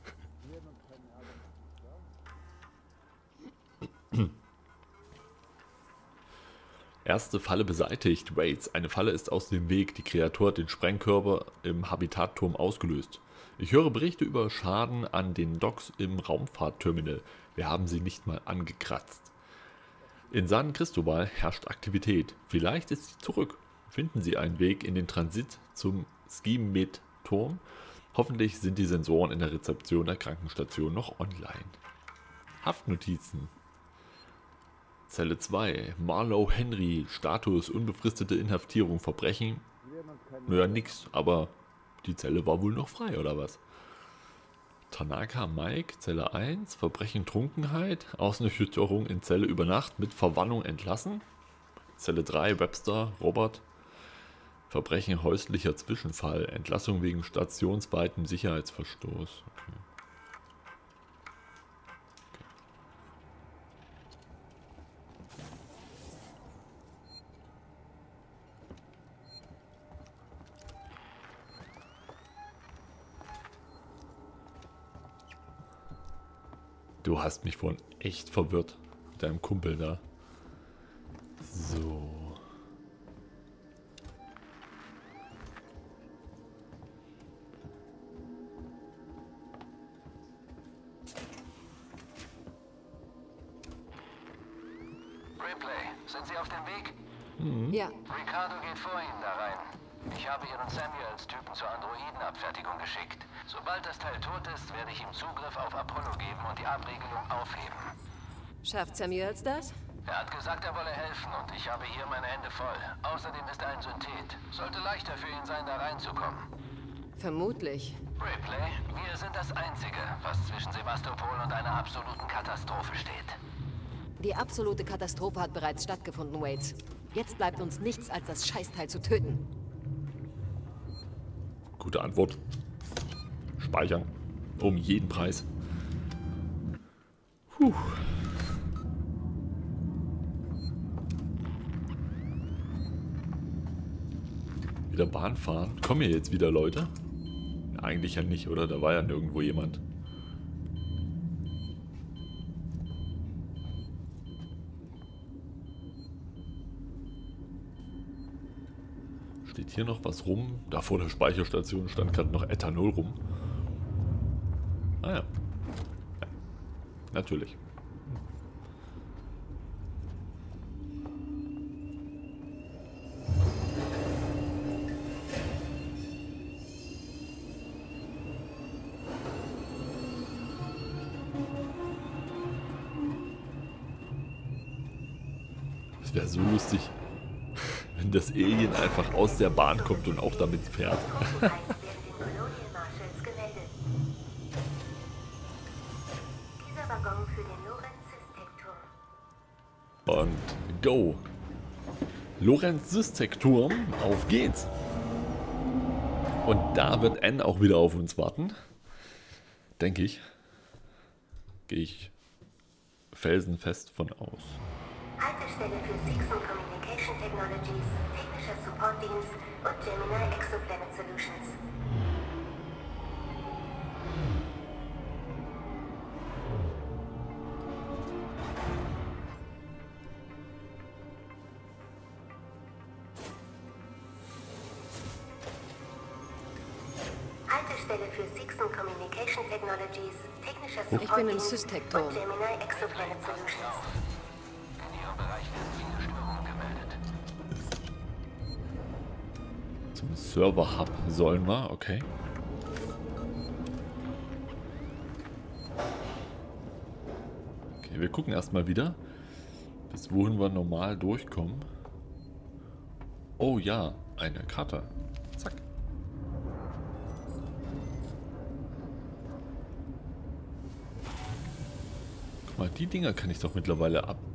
Erste Falle beseitigt. Waits. Eine Falle ist aus dem Weg. Die Kreatur hat den Sprengkörper im Habitatturm ausgelöst. Ich höre Berichte über Schaden an den Docks im Raumfahrtterminal. Wir haben sie nicht mal angekratzt. In San Cristobal herrscht Aktivität. Vielleicht ist sie zurück. Finden Sie einen Weg in den Transit zum Skimet-Turm. Hoffentlich sind die Sensoren in der Rezeption der Krankenstation noch online. Haftnotizen. Zelle zwei. Marlowe Henry. Status unbefristete Inhaftierung. Verbrechen. Naja, nix, aber die Zelle war wohl noch frei, oder was? Tanaka Mike. Zelle eins. Verbrechen Trunkenheit. Außenstörung in Zelle über Nacht mit Verwannung entlassen. Zelle drei. Webster Robert. Verbrechen häuslicher Zwischenfall. Entlassung wegen stationsweitem Sicherheitsverstoß. Okay. Du hast mich vorhin echt verwirrt mit deinem Kumpel da. So. Ripley, sind Sie auf dem Weg? Mhm. Ja. Ricardo geht vor Ihnen da rein. Ich habe Ihren Samuel als Typen zur Androidenabfertigung geschickt. Sobald das Teil tot ist, werde ich ihm Zugriff auf Apollo geben und die Abregelung aufheben. Schafft Samuels das? Er hat gesagt, er wolle helfen und ich habe hier meine Hände voll. Außerdem ist er ein Synthet. Sollte leichter für ihn sein, da reinzukommen. Vermutlich. Ripley, wir sind das Einzige, was zwischen Sevastopol und einer absoluten Katastrophe steht. Die absolute Katastrophe hat bereits stattgefunden, Waits. Jetzt bleibt uns nichts, als das Scheißteil zu töten. Gute Antwort. Speichern. Um jeden Preis. Puh. Wieder Bahn fahren. Kommen hier jetzt wieder Leute? Ja, eigentlich ja nicht, oder? Da war ja nirgendwo jemand. Steht hier noch was rum? Da vor der Speicherstation stand gerade noch Ethanol rum. Ah ja. Ja, natürlich. Es wäre so lustig, wenn das Alien einfach aus der Bahn kommt und auch damit fährt. Und go! Lorentz-Systek-Turm, auf geht's! Und da wird N auch wieder auf uns warten. Denke ich. Gehe ich felsenfest von aus. Haltestelle für Sixon Communication Technologies, technischer Supportdienst und Gemini Exoplanet Solutions. Haltestelle für Sixon Communication Technologies, technischer Ich bin im Supportdienst Systek-Turm. und Gemini Exoplanet Solutions. In Ihrem Bereich werden viele Störungen gemeldet. Zum Server-Hub sollen wir, okay. Okay, wir gucken erstmal wieder, bis wohin wir normal durchkommen. Oh ja, eine Karte. Zack. Guck mal, die Dinger kann ich doch mittlerweile ab...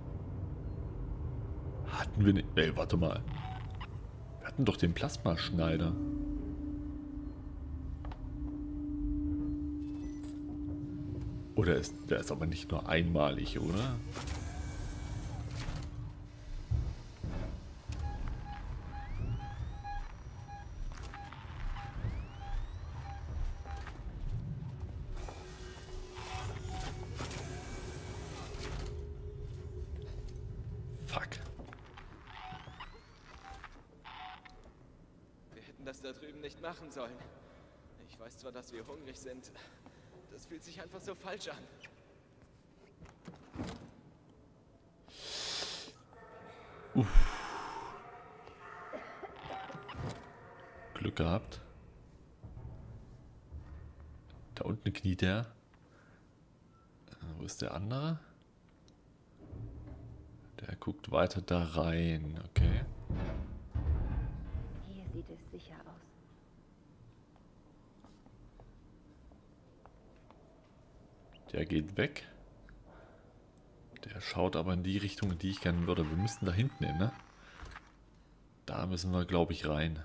Hatten wir nicht... Ey, warte mal. Wir hatten doch den Plasmaschneider. Oder ist der ist aber nicht nur einmalig, oder? Fuck. da drüben nicht machen sollen. Ich weiß zwar, dass wir hungrig sind. Das fühlt sich einfach so falsch an. Uff. Glück gehabt. Da unten kniet er. Wo ist der andere? Der guckt weiter da rein, okay. Hier sieht es sicher aus. Der geht weg. Der schaut aber in die Richtung, in die ich gerne würde. Wir müssten da hinten hin, ne? Da müssen wir, glaube ich, rein.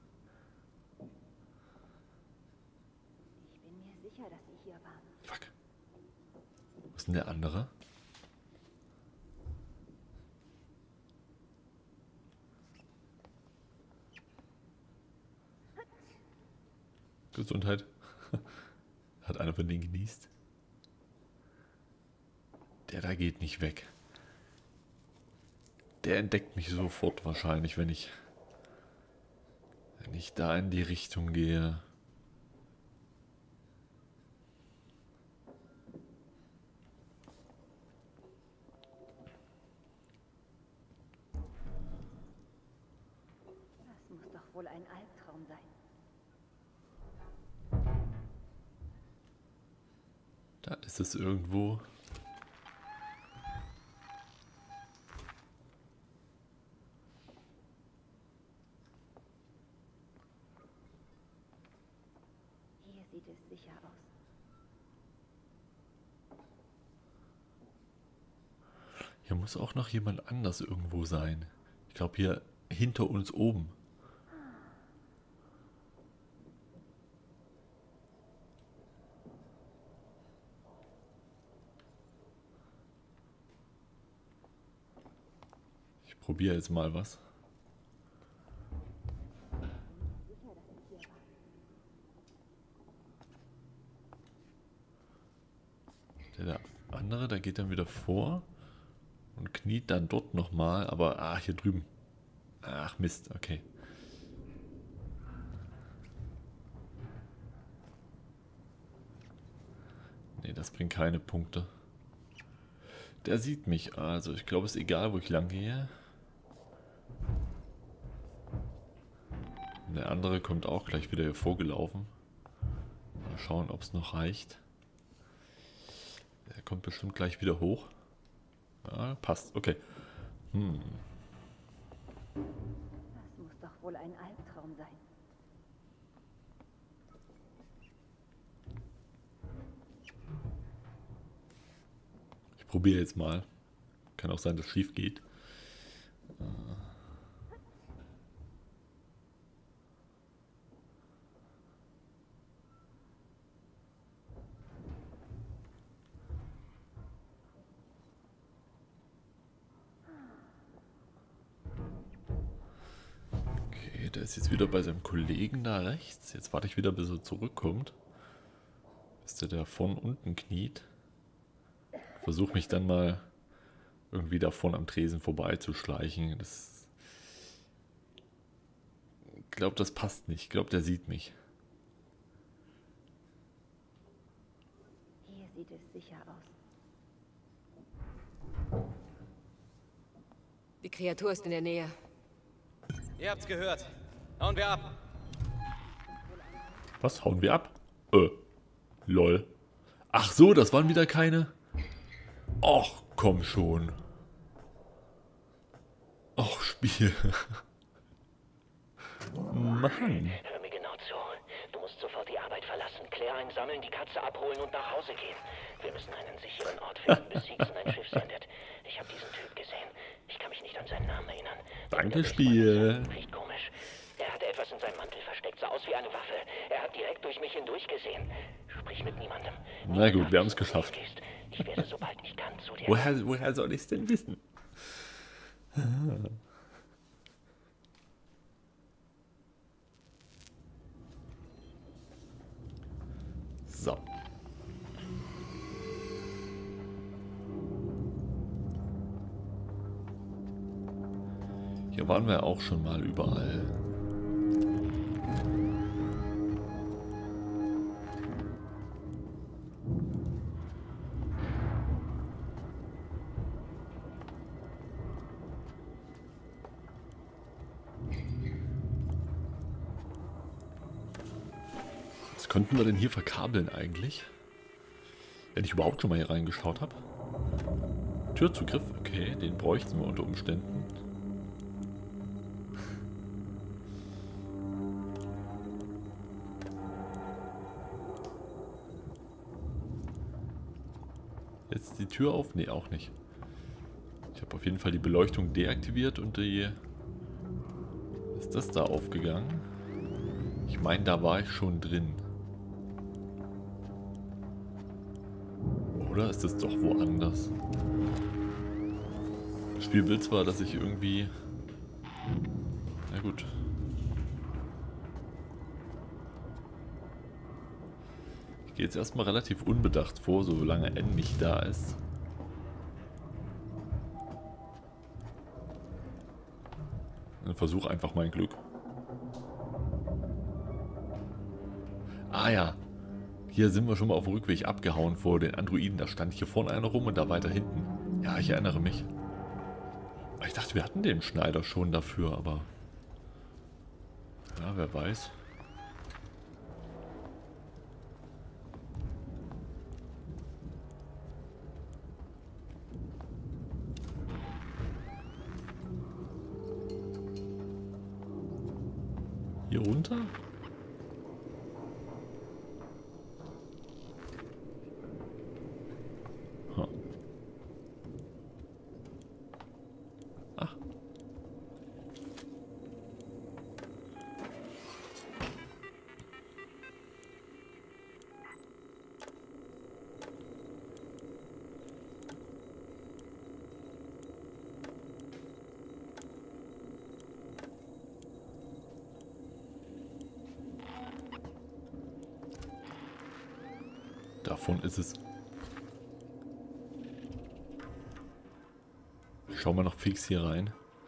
Ich bin mir sicher, dass sie hier waren. Fuck. Wo ist denn der andere? Gesundheit. Hat einer von denen genießt? Der da geht nicht weg. Der entdeckt mich sofort wahrscheinlich, wenn ich wenn ich da in die Richtung gehe. Das muss doch wohl ein Albtraum sein. Da ist es irgendwo. Hier sieht es sicher aus. Hier muss auch noch jemand anders irgendwo sein. Ich glaube hier hinter uns oben. Ich probiere jetzt mal was. Der andere, der geht dann wieder vor und kniet dann dort nochmal, aber ach, hier drüben. Ach Mist, okay. Nee, das bringt keine Punkte. Der sieht mich, also ich glaube, es ist egal, wo ich lang gehe. Der andere kommt auch gleich wieder hier vorgelaufen. Mal schauen, ob es noch reicht. Der kommt bestimmt gleich wieder hoch. Ja, passt, okay. Hm. Das muss doch wohl ein Albtraum sein. Ich probiere jetzt mal. Kann auch sein, dass es schief geht. Okay, der ist jetzt wieder bei seinem Kollegen da rechts. Jetzt warte ich wieder, bis er zurückkommt. Bis der da von unten kniet. Versuche mich dann mal irgendwie davon am Tresen vorbeizuschleichen. Das ich glaube, das passt nicht. Ich glaube, der sieht mich. Hier sieht es sicher aus. Die Kreatur ist in der Nähe. Ihr habt's gehört. Hauen wir ab. Was? Hauen wir ab? Äh, lol. Ach so, das waren wieder keine... Och, komm schon. Och, Spiel. Mann. Hör mir genau zu. Du musst sofort die Arbeit verlassen, Claire einsammeln, die Katze abholen und nach Hause gehen. Wir müssen einen sicheren Ort finden, bis Seegson ein Schiff sendet. Ich habe diesen Typ gesehen. Ich kann mich nicht an seinen Namen erinnern. Danke, Spiel. Riecht komisch. Er hatte etwas in seinem Mantel versteckt, sah aus wie eine Waffe. Er hat direkt durch mich hindurch gesehen. Sprich mit niemandem. Na gut, wir haben es geschafft. Ich werde, sobald ich kann, zu dir. Woher, woher soll ich es denn wissen? So. Hier waren wir auch schon mal überall. Was könnten wir denn hier verkabeln eigentlich? Wenn ich überhaupt schon mal hier reingeschaut habe. Türzugriff, okay, den bräuchten wir unter Umständen. Jetzt die Tür auf? Nee, auch nicht. Ich habe auf jeden Fall die Beleuchtung deaktiviert und die... Ist das da aufgegangen? Ich meine, da war ich schon drin. Oder ist das doch woanders? Das Spiel will zwar, dass ich irgendwie... Na gut. Ich gehe jetzt erstmal relativ unbedacht vor, solange N nicht da ist. Und versuche einfach mein Glück. Ah ja. Hier sind wir schon mal auf dem Rückweg abgehauen vor den Androiden. Da stand hier vorne einer rum und da weiter hinten. Ja, ich erinnere mich. Ich dachte, wir hatten den Schneider schon dafür, aber... Ja, wer weiß. Hier runter? Huh. Ach. Davon ist es. Schauen wir noch fix hier rein.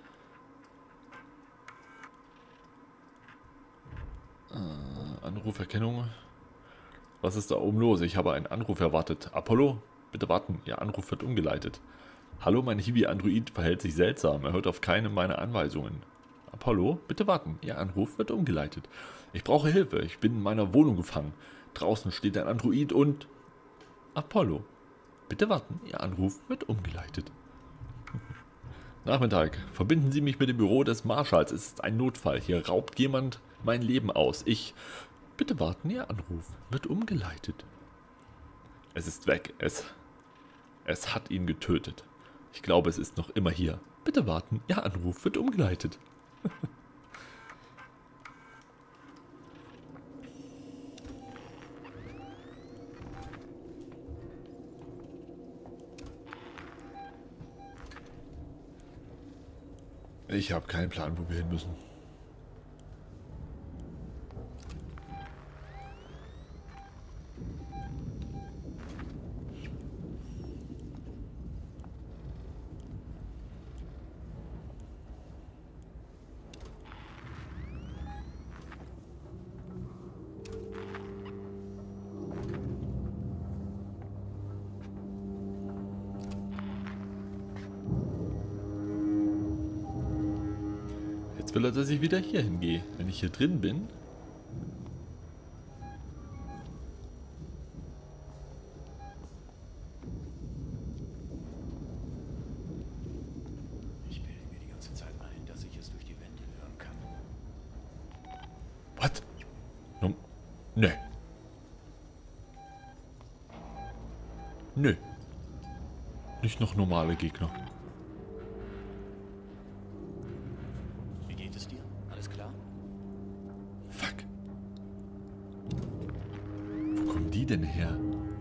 Äh, Anruferkennung. Was ist da oben los? Ich habe einen Anruf erwartet. Apollo? Bitte warten, Ihr Anruf wird umgeleitet. Hallo, mein Hiwi-Android verhält sich seltsam. Er hört auf keine meiner Anweisungen. Apollo? Bitte warten, Ihr Anruf wird umgeleitet. Ich brauche Hilfe. Ich bin in meiner Wohnung gefangen. Draußen steht ein Android und... Apollo. Bitte warten, Ihr Anruf wird umgeleitet. Nachmittag. Verbinden Sie mich mit dem Büro des Marschalls. Es ist ein Notfall. Hier raubt jemand mein Leben aus. Ich... Bitte warten, Ihr Anruf wird umgeleitet. Es ist weg. Es... Es hat ihn getötet. Ich glaube, es ist noch immer hier. Bitte warten, Ihr Anruf wird umgeleitet. Ich habe keinen Plan, wo wir hin müssen. Will er, dass ich wieder hier hingehe, wenn ich hier drin bin? Ich bilde mir die ganze Zeit ein, dass ich es durch die Wände hören kann. Was? No, nö. Nö. Nicht noch normale Gegner. Denn her?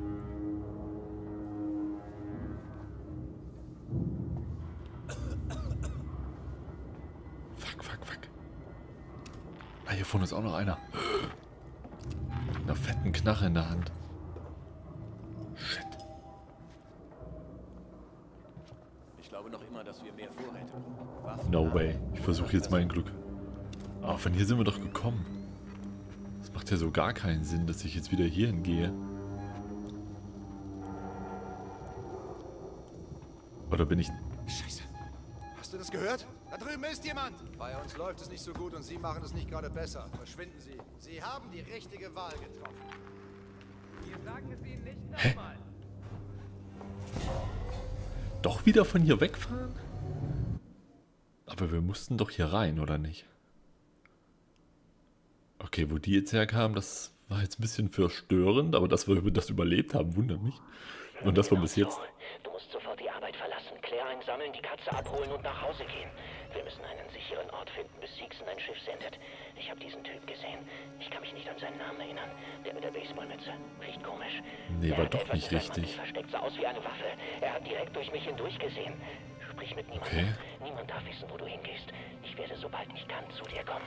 Fuck, fuck, fuck. Ah, hier vorne ist auch noch einer. Mit einer fetten Knarre in der Hand. Shit. Ich glaube noch immer, dass wir mehr Vorräte brauchen. No way. Ich versuche jetzt mein Glück. Aber von hier sind wir doch gekommen. Macht ja so gar keinen Sinn, dass ich jetzt wieder hier hingehe. Oder bin ich... Scheiße. Hast Hast du das gehört? Da drüben ist jemand! Bei uns läuft es nicht so gut und Sie machen es nicht gerade besser. Verschwinden Sie. Sie haben die richtige Wahl getroffen. Wir sagen es Ihnen nicht nochmal. Doch wieder von hier wegfahren? Aber wir mussten doch hier rein, oder nicht? Okay, wo die jetzt herkamen, das war jetzt ein bisschen verstörend, aber dass wir das überlebt haben, wundert mich. Und das war bis jetzt... Du musst sofort die Arbeit verlassen, Claire einsammeln, die Katze abholen und nach Hause gehen. Wir müssen einen sicheren Ort finden, bis Seegson ein Schiff sendet. Ich habe diesen Typ gesehen. Ich kann mich nicht an seinen Namen erinnern. Der mit der Baseballmütze. Riecht komisch. Nee, er war hat doch etwas nicht in seinem Mantel richtig. versteckt, sah aus wie eine Waffe. Er hat direkt durch mich hindurch gesehen. Sprich mit niemandem. Okay. Niemand darf wissen, wo du hingehst. Ich werde, sobald ich kann, zu dir kommen.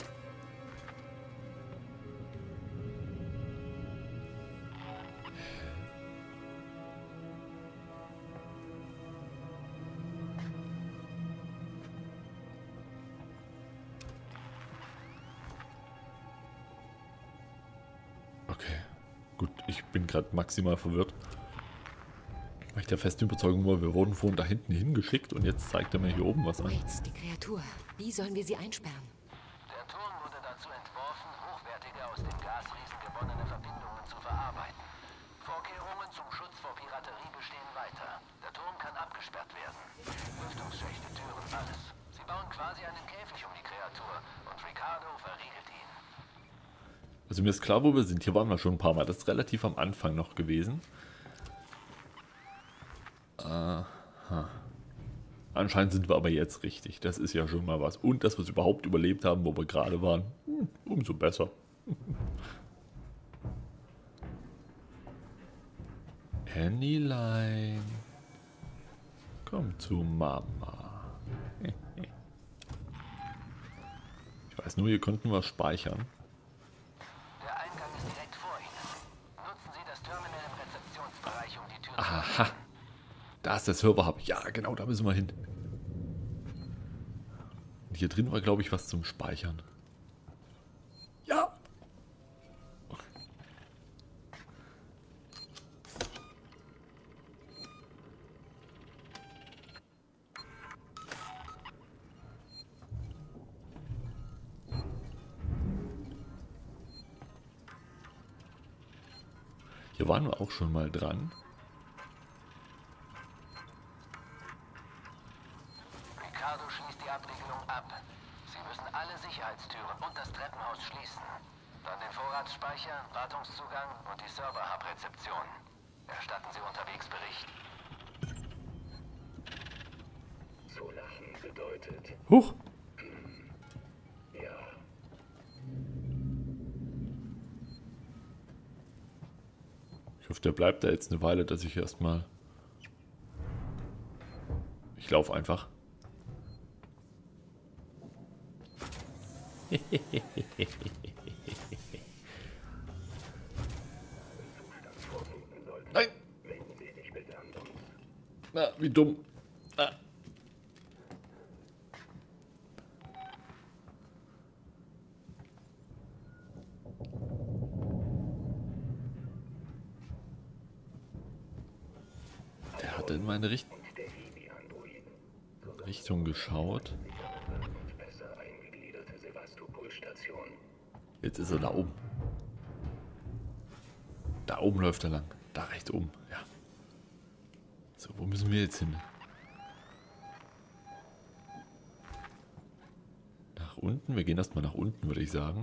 Okay, gut, ich bin gerade maximal verwirrt. Weil ich der festen Überzeugung war, wir wurden vorhin da hinten hingeschickt und jetzt zeigt er mir hier oben was an. Waits, die Kreatur. Wie sollen wir sie einsperren? Der Turm wurde dazu entworfen, hochwertige aus dem Gasriesen gewonnene Verbindungen zu verarbeiten. Vorkehrungen zum Schutz vor Piraterie bestehen weiter. Der Turm kann abgesperrt werden. Lüftungsschächte, Türen, alles. Sie bauen quasi einen Käfig um die Kreatur und Ricardo verriegelt ihn. Also mir ist klar, wo wir sind. Hier waren wir schon ein paar Mal. Das ist relativ am Anfang noch gewesen. Aha. Anscheinend sind wir aber jetzt richtig. Das ist ja schon mal was. Und dass wir es überhaupt überlebt haben, wo wir gerade waren. Hm, umso besser. Annieline. Komm zu Mama. Ich weiß nur, hier konnten wir speichern. Der Eingang ist direkt vor Ihnen. Nutzen Sie das Terminal im Rezeptionsbereich, um die Tür zu Aha. Da ist der Server-Hub. Ja, genau, da müssen wir hin. Und hier drin war, glaube ich, was zum Speichern. Ja. Hier waren wir auch schon mal dran. Ricardo schließt die Abriegelung ab. Sie müssen alle Sicherheitstüren und das Treppenhaus schließen. Dann den Vorratsspeicher, Wartungszugang und die Server-Hub-Rezeption. Erstatten Sie unterwegs Bericht. Zu lachen bedeutet... Huch! Ja. Ich hoffe, der bleibt da jetzt eine Weile, dass ich erstmal... Ich laufe einfach. Nein! Na, wie dumm. Ah. Der hat in meine Richt Richtung geschaut. Jetzt ist er da oben. Da oben läuft er lang. Da rechts oben, ja. So, wo müssen wir jetzt hin? Nach unten? Wir gehen erstmal nach unten, würde ich sagen.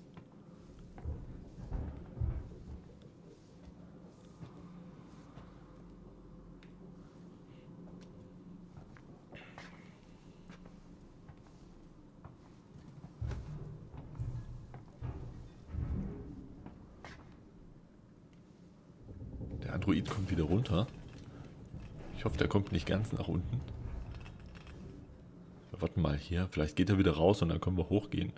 Der Android kommt wieder runter. Ich hoffe, der kommt nicht ganz nach unten. Wir warten mal hier. Vielleicht geht er wieder raus und dann können wir hochgehen.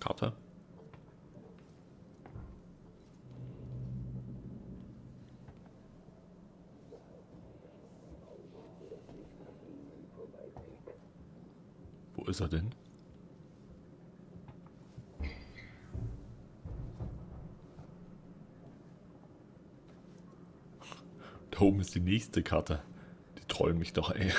Karte. Wo ist er denn? Da oben ist die nächste Karte. Die trollen mich doch, ey.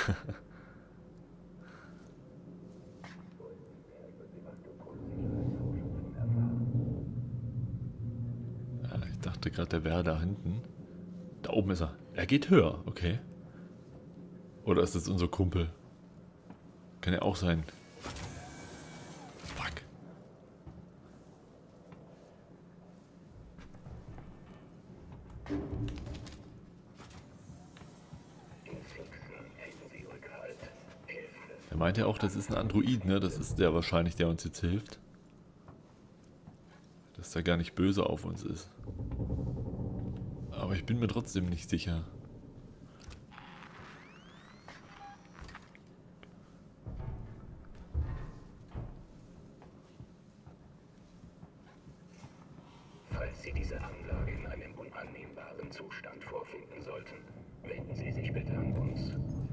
Ja, ich dachte gerade, der wäre da hinten. Da oben ist er. Er geht höher, okay. Oder ist das unser Kumpel? Kann ja auch sein. Fuck. Er meinte ja auch, das ist ein Android, ne? Das ist der wahrscheinlich, der uns jetzt hilft. Dass der gar nicht böse auf uns ist. Aber ich bin mir trotzdem nicht sicher. Falls Sie diese Anlage in einem unannehmbaren Zustand vorfinden sollten, wenden Sie sich bitte an uns.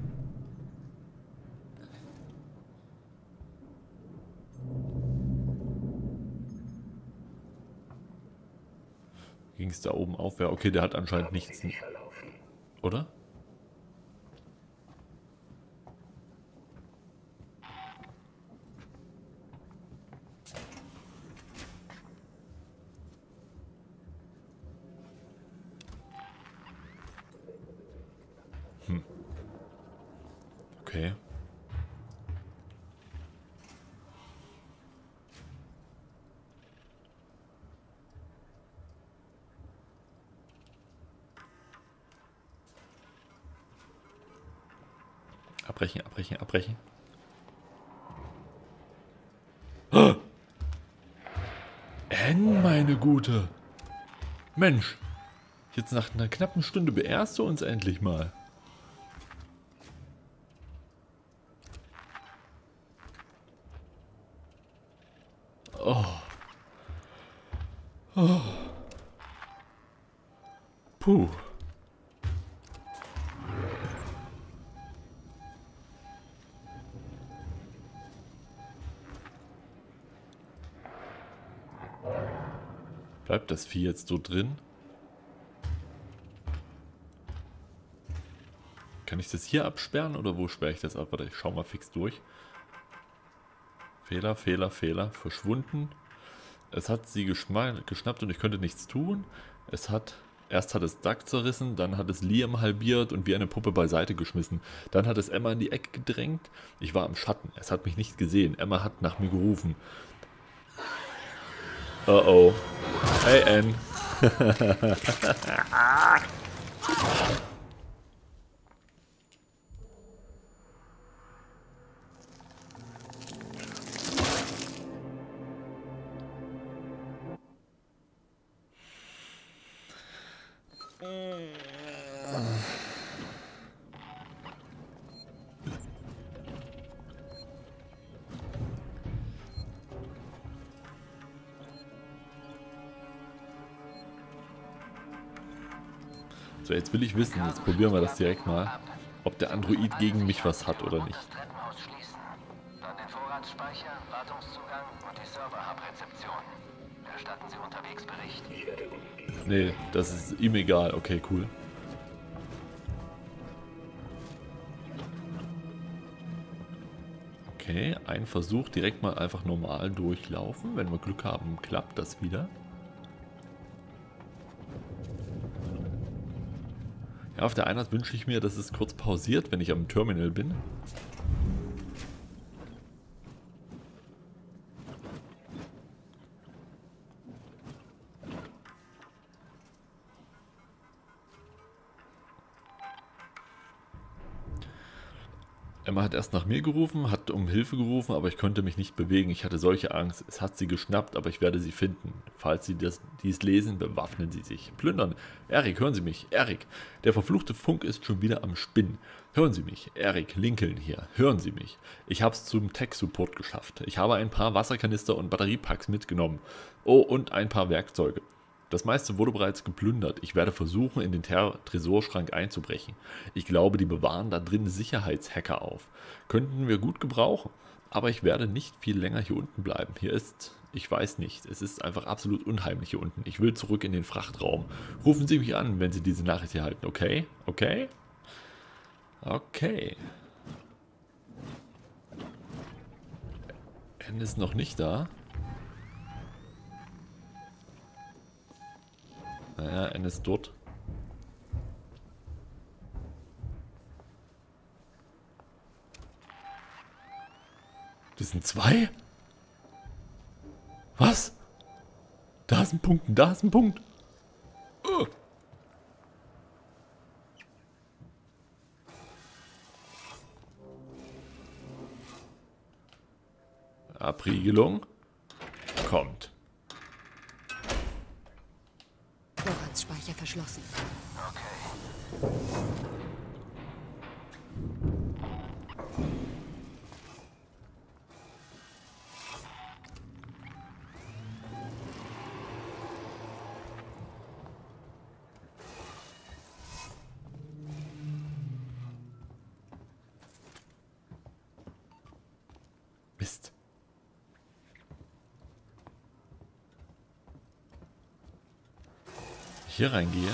Ging es da oben auf? Ja, okay, der hat anscheinend nichts. Oder? Hm. Okay. Abbrechen, abbrechen, abbrechen. Oh! Ann, meine Gute. Mensch. Jetzt nach einer knappen Stunde beehrst du uns endlich mal. Oh. Oh. Puh. Bleibt das Vieh jetzt so drin? Kann ich das hier absperren oder wo sperre ich das ab? Warte, ich schau mal fix durch. Fehler, Fehler, Fehler. Verschwunden. Es hat sie geschnappt und ich könnte nichts tun. Es hat... Erst hat es Doug zerrissen, dann hat es Liam halbiert und wie eine Puppe beiseite geschmissen. Dann hat es Emma in die Ecke gedrängt. Ich war im Schatten. Es hat mich nicht gesehen. Emma hat nach mir gerufen. Oh oh. Hey, Ann. So, jetzt will ich wissen, jetzt probieren wir das direkt mal, ob der Android gegen mich was hat oder nicht. Dann den Vorratsspeicher, Wartungszugang und die Server-Hub-Rezeption. Erstatten Sie unterwegs Bericht. Nee, das ist ihm egal. Okay, cool. Okay, ein Versuch direkt mal einfach normal durchlaufen. Wenn wir Glück haben, klappt das wieder. Ja, auf der einen Seite wünsche ich mir, dass es kurz pausiert, wenn ich am Terminal bin. Emma hat erst nach mir gerufen, hat um Hilfe gerufen, aber ich konnte mich nicht bewegen. Ich hatte solche Angst. Es hat sie geschnappt, aber ich werde sie finden. Falls Sie das, dies lesen, bewaffnen Sie sich. Plündern. Erik, hören Sie mich. Erik, der verfluchte Funk ist schon wieder am Spinnen. Hören Sie mich. Erik, Lincoln hier. Hören Sie mich. Ich habe es zum Tech-Support geschafft. Ich habe ein paar Wasserkanister und Batteriepacks mitgenommen. Oh, und ein paar Werkzeuge. Das meiste wurde bereits geplündert. Ich werde versuchen, in den Tresorschrank einzubrechen. Ich glaube, die bewahren da drin Sicherheitshacker auf. Könnten wir gut gebrauchen. Aber ich werde nicht viel länger hier unten bleiben. Hier ist, ich weiß nicht, es ist einfach absolut unheimlich hier unten. Ich will zurück in den Frachtraum. Rufen Sie mich an, wenn Sie diese Nachricht erhalten. Okay? Okay? Okay. N ist noch nicht da. Naja, N ist dort. Das sind zwei? Was? Da ist ein Punkt, da ist ein Punkt. Uh. Abriegelung kommt. Vorratsspeicher verschlossen. Okay. Mist. Hier reingehe.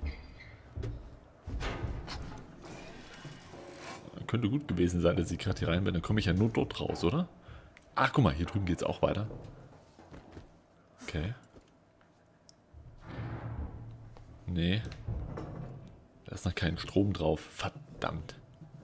Könnte gut gewesen sein, dass ich gerade hier rein bin. Dann komme ich ja nur dort raus, oder? Ach, guck mal, hier drüben geht es auch weiter. Okay. Nee. Da ist noch kein Strom drauf. Verdammt.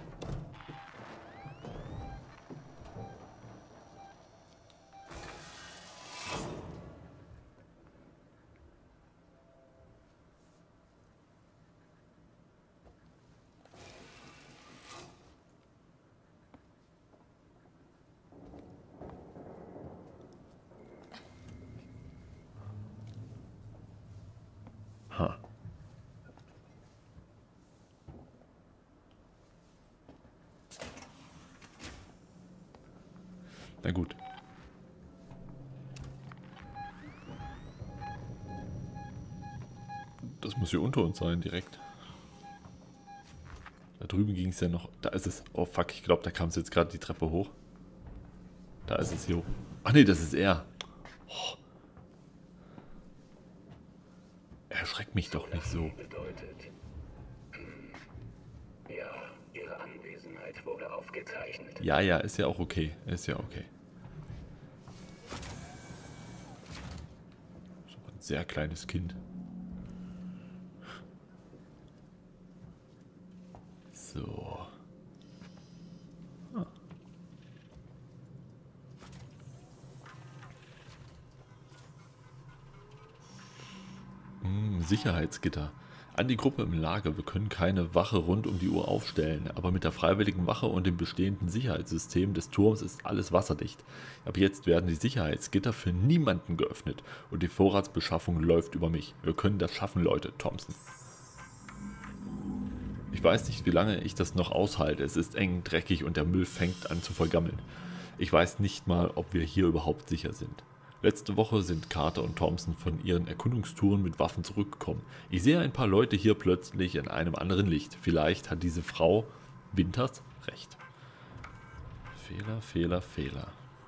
Ha. Na gut. Das muss hier unter uns sein, direkt. Da drüben ging es ja noch. Da ist es. Oh fuck, ich glaube, da kam es jetzt gerade die Treppe hoch. Da ist es hier hoch. Ach nee, das ist er. Oh. Erschreckt mich doch nicht so. Bedeutet. Ja, Ihre Anwesenheit wurde aufgezeichnet. Ja, ja, ist ja auch okay. Ist ja okay. So ein sehr kleines Kind. So. Ah. Hm, Sicherheitsgitter. An die Gruppe im Lager. Wir können keine Wache rund um die Uhr aufstellen, aber mit der freiwilligen Wache und dem bestehenden Sicherheitssystem des Turms ist alles wasserdicht. Ab jetzt werden die Sicherheitsgitter für niemanden geöffnet und die Vorratsbeschaffung läuft über mich. Wir können das schaffen, Leute. Thompson. Ich weiß nicht, wie lange ich das noch aushalte. Es ist eng, dreckig und der Müll fängt an zu vergammeln. Ich weiß nicht mal, ob wir hier überhaupt sicher sind. Letzte Woche sind Carter und Thompson von ihren Erkundungstouren mit Waffen zurückgekommen. Ich sehe ein paar Leute hier plötzlich in einem anderen Licht. Vielleicht hat diese Frau Winters recht. Fehler, Fehler, Fehler.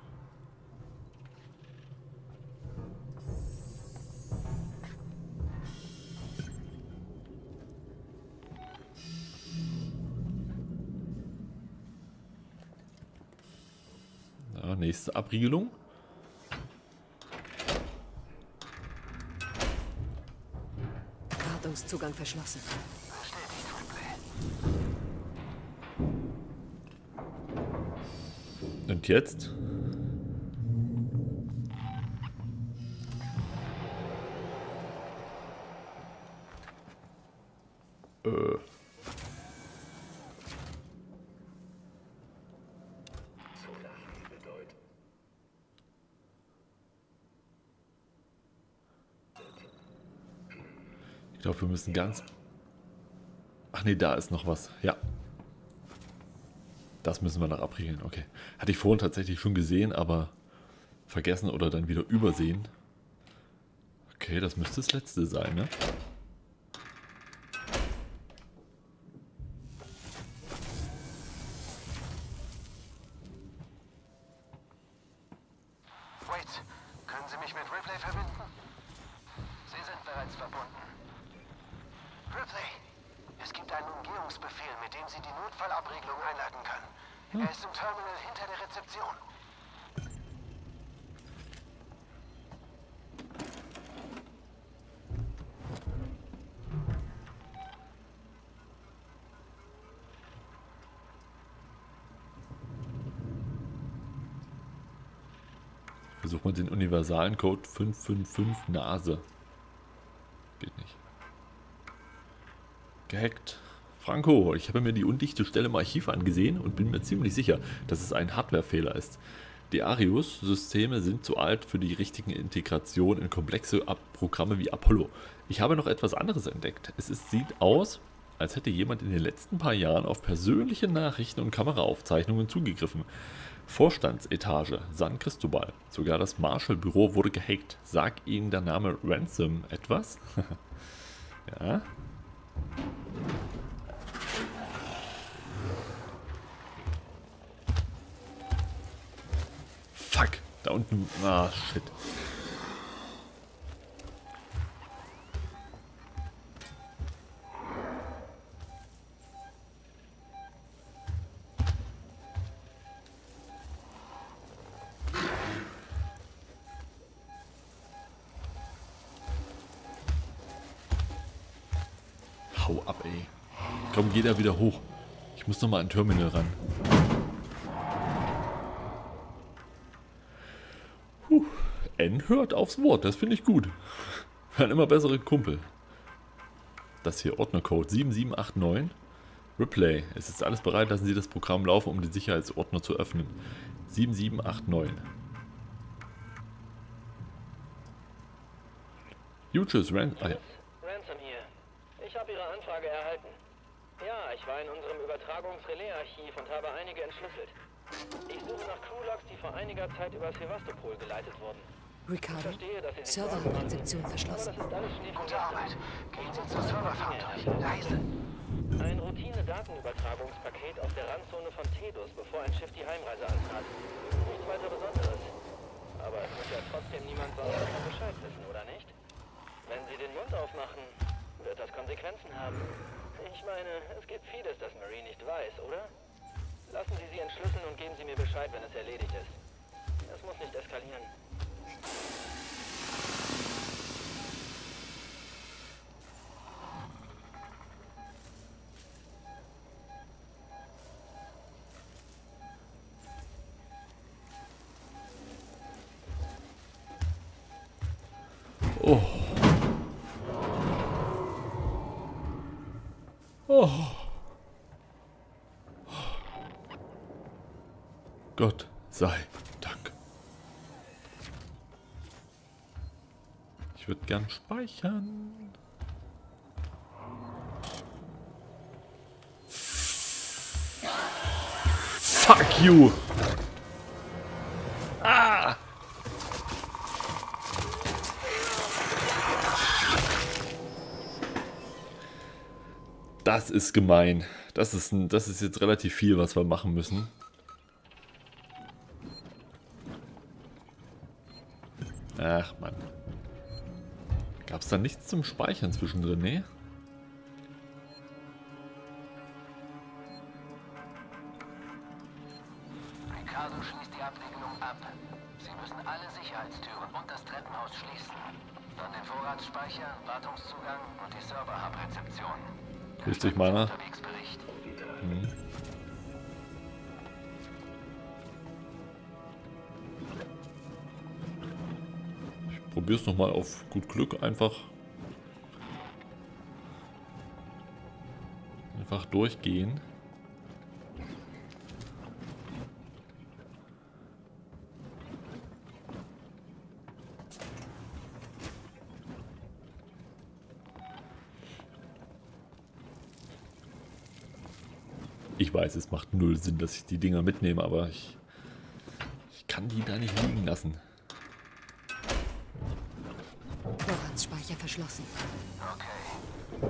Ja, nächste Abriegelung. Zugang verschlossen. Und jetzt? Äh. glaube, wir müssen ganz... Ach nee, da ist noch was. Ja. Das müssen wir noch abriegeln. Okay. Hatte ich vorhin tatsächlich schon gesehen, aber vergessen oder dann wieder übersehen. Okay, das müsste das letzte sein, ne? Wait, können Sie mich mit Ripley verbinden? Sie sind bereits verbunden. Ripley, es gibt einen Umgehungsbefehl, mit dem Sie die Notfallabriegelung einleiten können. Er ist im Terminal hinter der Rezeption. Versuch mal den universalen Code fünf fünf fünf Nase. Geht nicht. Gehackt. Franco, ich habe mir die undichte Stelle im Archiv angesehen und bin mir ziemlich sicher, dass es ein Hardwarefehler ist. Die Arius-Systeme sind zu alt für die richtigen Integrationen in komplexe Programme wie Apollo. Ich habe noch etwas anderes entdeckt. Es ist, sieht aus, als hätte jemand in den letzten paar Jahren auf persönliche Nachrichten und Kameraaufzeichnungen zugegriffen. Vorstandsetage San Cristobal. Sogar das Marshall-Büro wurde gehackt. Sagt Ihnen der Name Ransom etwas? Ja. Fuck. Da unten. Ah, shit. Hau ab, ey. Komm, geh da wieder hoch. Ich muss noch mal an Terminal ran. Puh. N hört aufs Wort, das finde ich gut. Ein immer bessere Kumpel. Das hier, Ordnercode sieben sieben acht neun. Replay. Es ist alles bereit, lassen Sie das Programm laufen, um den Sicherheitsordner zu öffnen. sieben sieben acht neun. Jutschus, Ran... Ah, ja. Ransom hier. Ich habe Ihre Anfrage erhalten. Ja, ich war in unserem Übertragungsrelais-Archiv und habe einige entschlüsselt. Ich suche nach Crewlogs, die vor einiger Zeit über Sevastopol geleitet wurden. Ricardo, Verstehe, dass Sie sich Serverrezeption verschlossen. Aber das ist alles Schnee von Gute gestern. Arbeit. Gehen Sie zur Serverfactory. Leise. Ein Routine-Datenübertragungspaket aus der Randzone von Tedus, bevor ein Schiff die Heimreise antrat. Nichts weiter Besonderes. Aber es muss ja trotzdem niemand sonst davon Bescheid wissen, oder nicht? Wenn Sie den Mund aufmachen, wird das Konsequenzen haben. Ich meine, es gibt vieles, das Marie nicht weiß, oder? Lassen Sie sie entschlüsseln und geben Sie mir Bescheid, wenn es erledigt ist. Es muss nicht eskalieren. Oh. Oh. Gott sei Dank. Ich würde gern speichern. Fuck you. Ah. Das ist gemein. Das ist, ein, das ist jetzt relativ viel, was wir machen müssen. Ach Mann. Gab es da nichts zum Speichern zwischendrin? Nee? Ricardo schließt die Abriegelung ab. Sie müssen alle Sicherheitstüren und das Treppenhaus schließen. Dann den Vorratsspeicher, Wartungszugang und die Server-Hub-Rezeption. Grüß dich, meiner. Hm. Ich probier's nochmal auf gut Glück. Einfach. Einfach durchgehen. Ich weiß, es macht null Sinn, dass ich die Dinger mitnehme, aber ich, ich kann die da nicht liegen lassen. Vorratsspeicher verschlossen. Okay.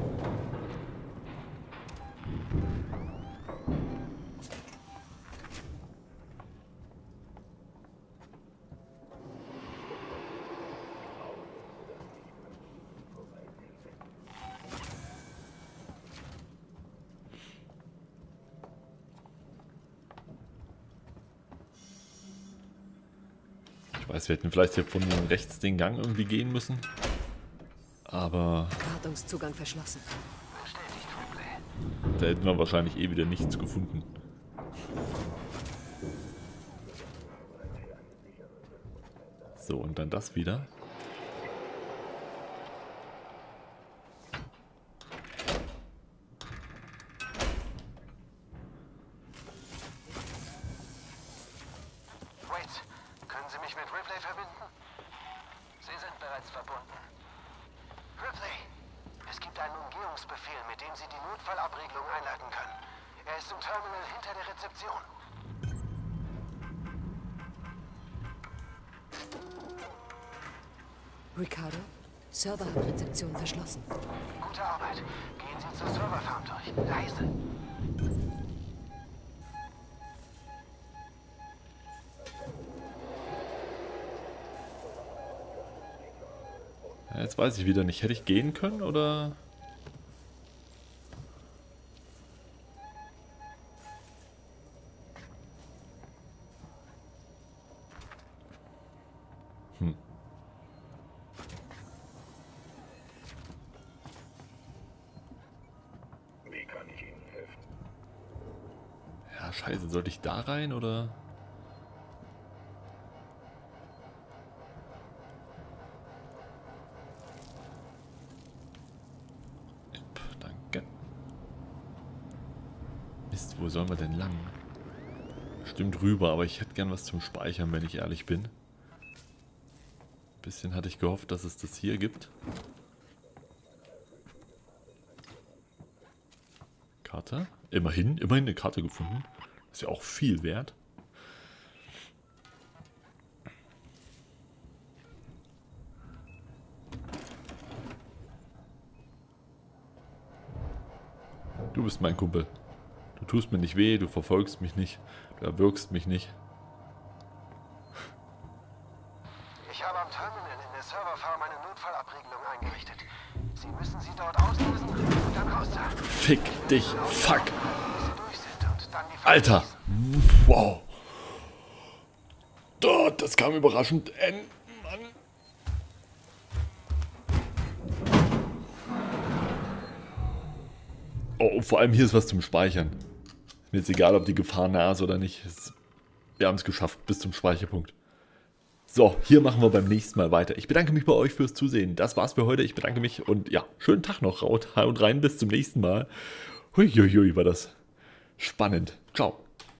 Ich weiß, wir hätten vielleicht hier von rechts den Gang irgendwie gehen müssen. Aber Wartungszugang verschlossen. Da hätten wir wahrscheinlich eh wieder nichts gefunden. So, und dann das wieder. Können Sie mich mit Ripley verbinden? Sie sind bereits verbunden. Ripley, es gibt einen Umgehungsbefehl, mit dem Sie die Notfallabriegelung einleiten können. Er ist im Terminal hinter der Rezeption. Ricardo, Server hat Rezeption verschlossen. Gute Arbeit. Gehen Sie zur Serverfarm durch. Leise. Jetzt weiß ich wieder nicht. Hätte ich gehen können, oder? Hm. Wie kann ich Ihnen helfen? Ja, scheiße. Sollte ich da rein, oder? Mist, wo sollen wir denn lang? Stimmt rüber, aber ich hätte gern was zum Speichern, wenn ich ehrlich bin. Bisschen hatte ich gehofft, dass es das hier gibt. Karte. Immerhin, immerhin eine Karte gefunden. Ist ja auch viel wert. Du bist mein Kumpel. Du tust mir nicht weh, du verfolgst mich nicht, du erwürgst mich nicht. Ich habe am Terminal in der Serverfarm eine Notfallabriegelung eingerichtet. Sie müssen sie dort auslösen und dann raus da. Fick dich, fuck. Alter. Wow. Dort, das kam überraschend. Äh, Mann. Oh, und vor allem hier ist was zum Speichern. Mir ist egal, ob die Gefahr nah ist oder nicht. Wir haben es geschafft, bis zum Speicherpunkt. So, hier machen wir beim nächsten Mal weiter. Ich bedanke mich bei euch fürs Zusehen. Das war's für heute. Ich bedanke mich und ja, schönen Tag noch. Haut rein, bis zum nächsten Mal. Huiuiui, war das spannend. Ciao.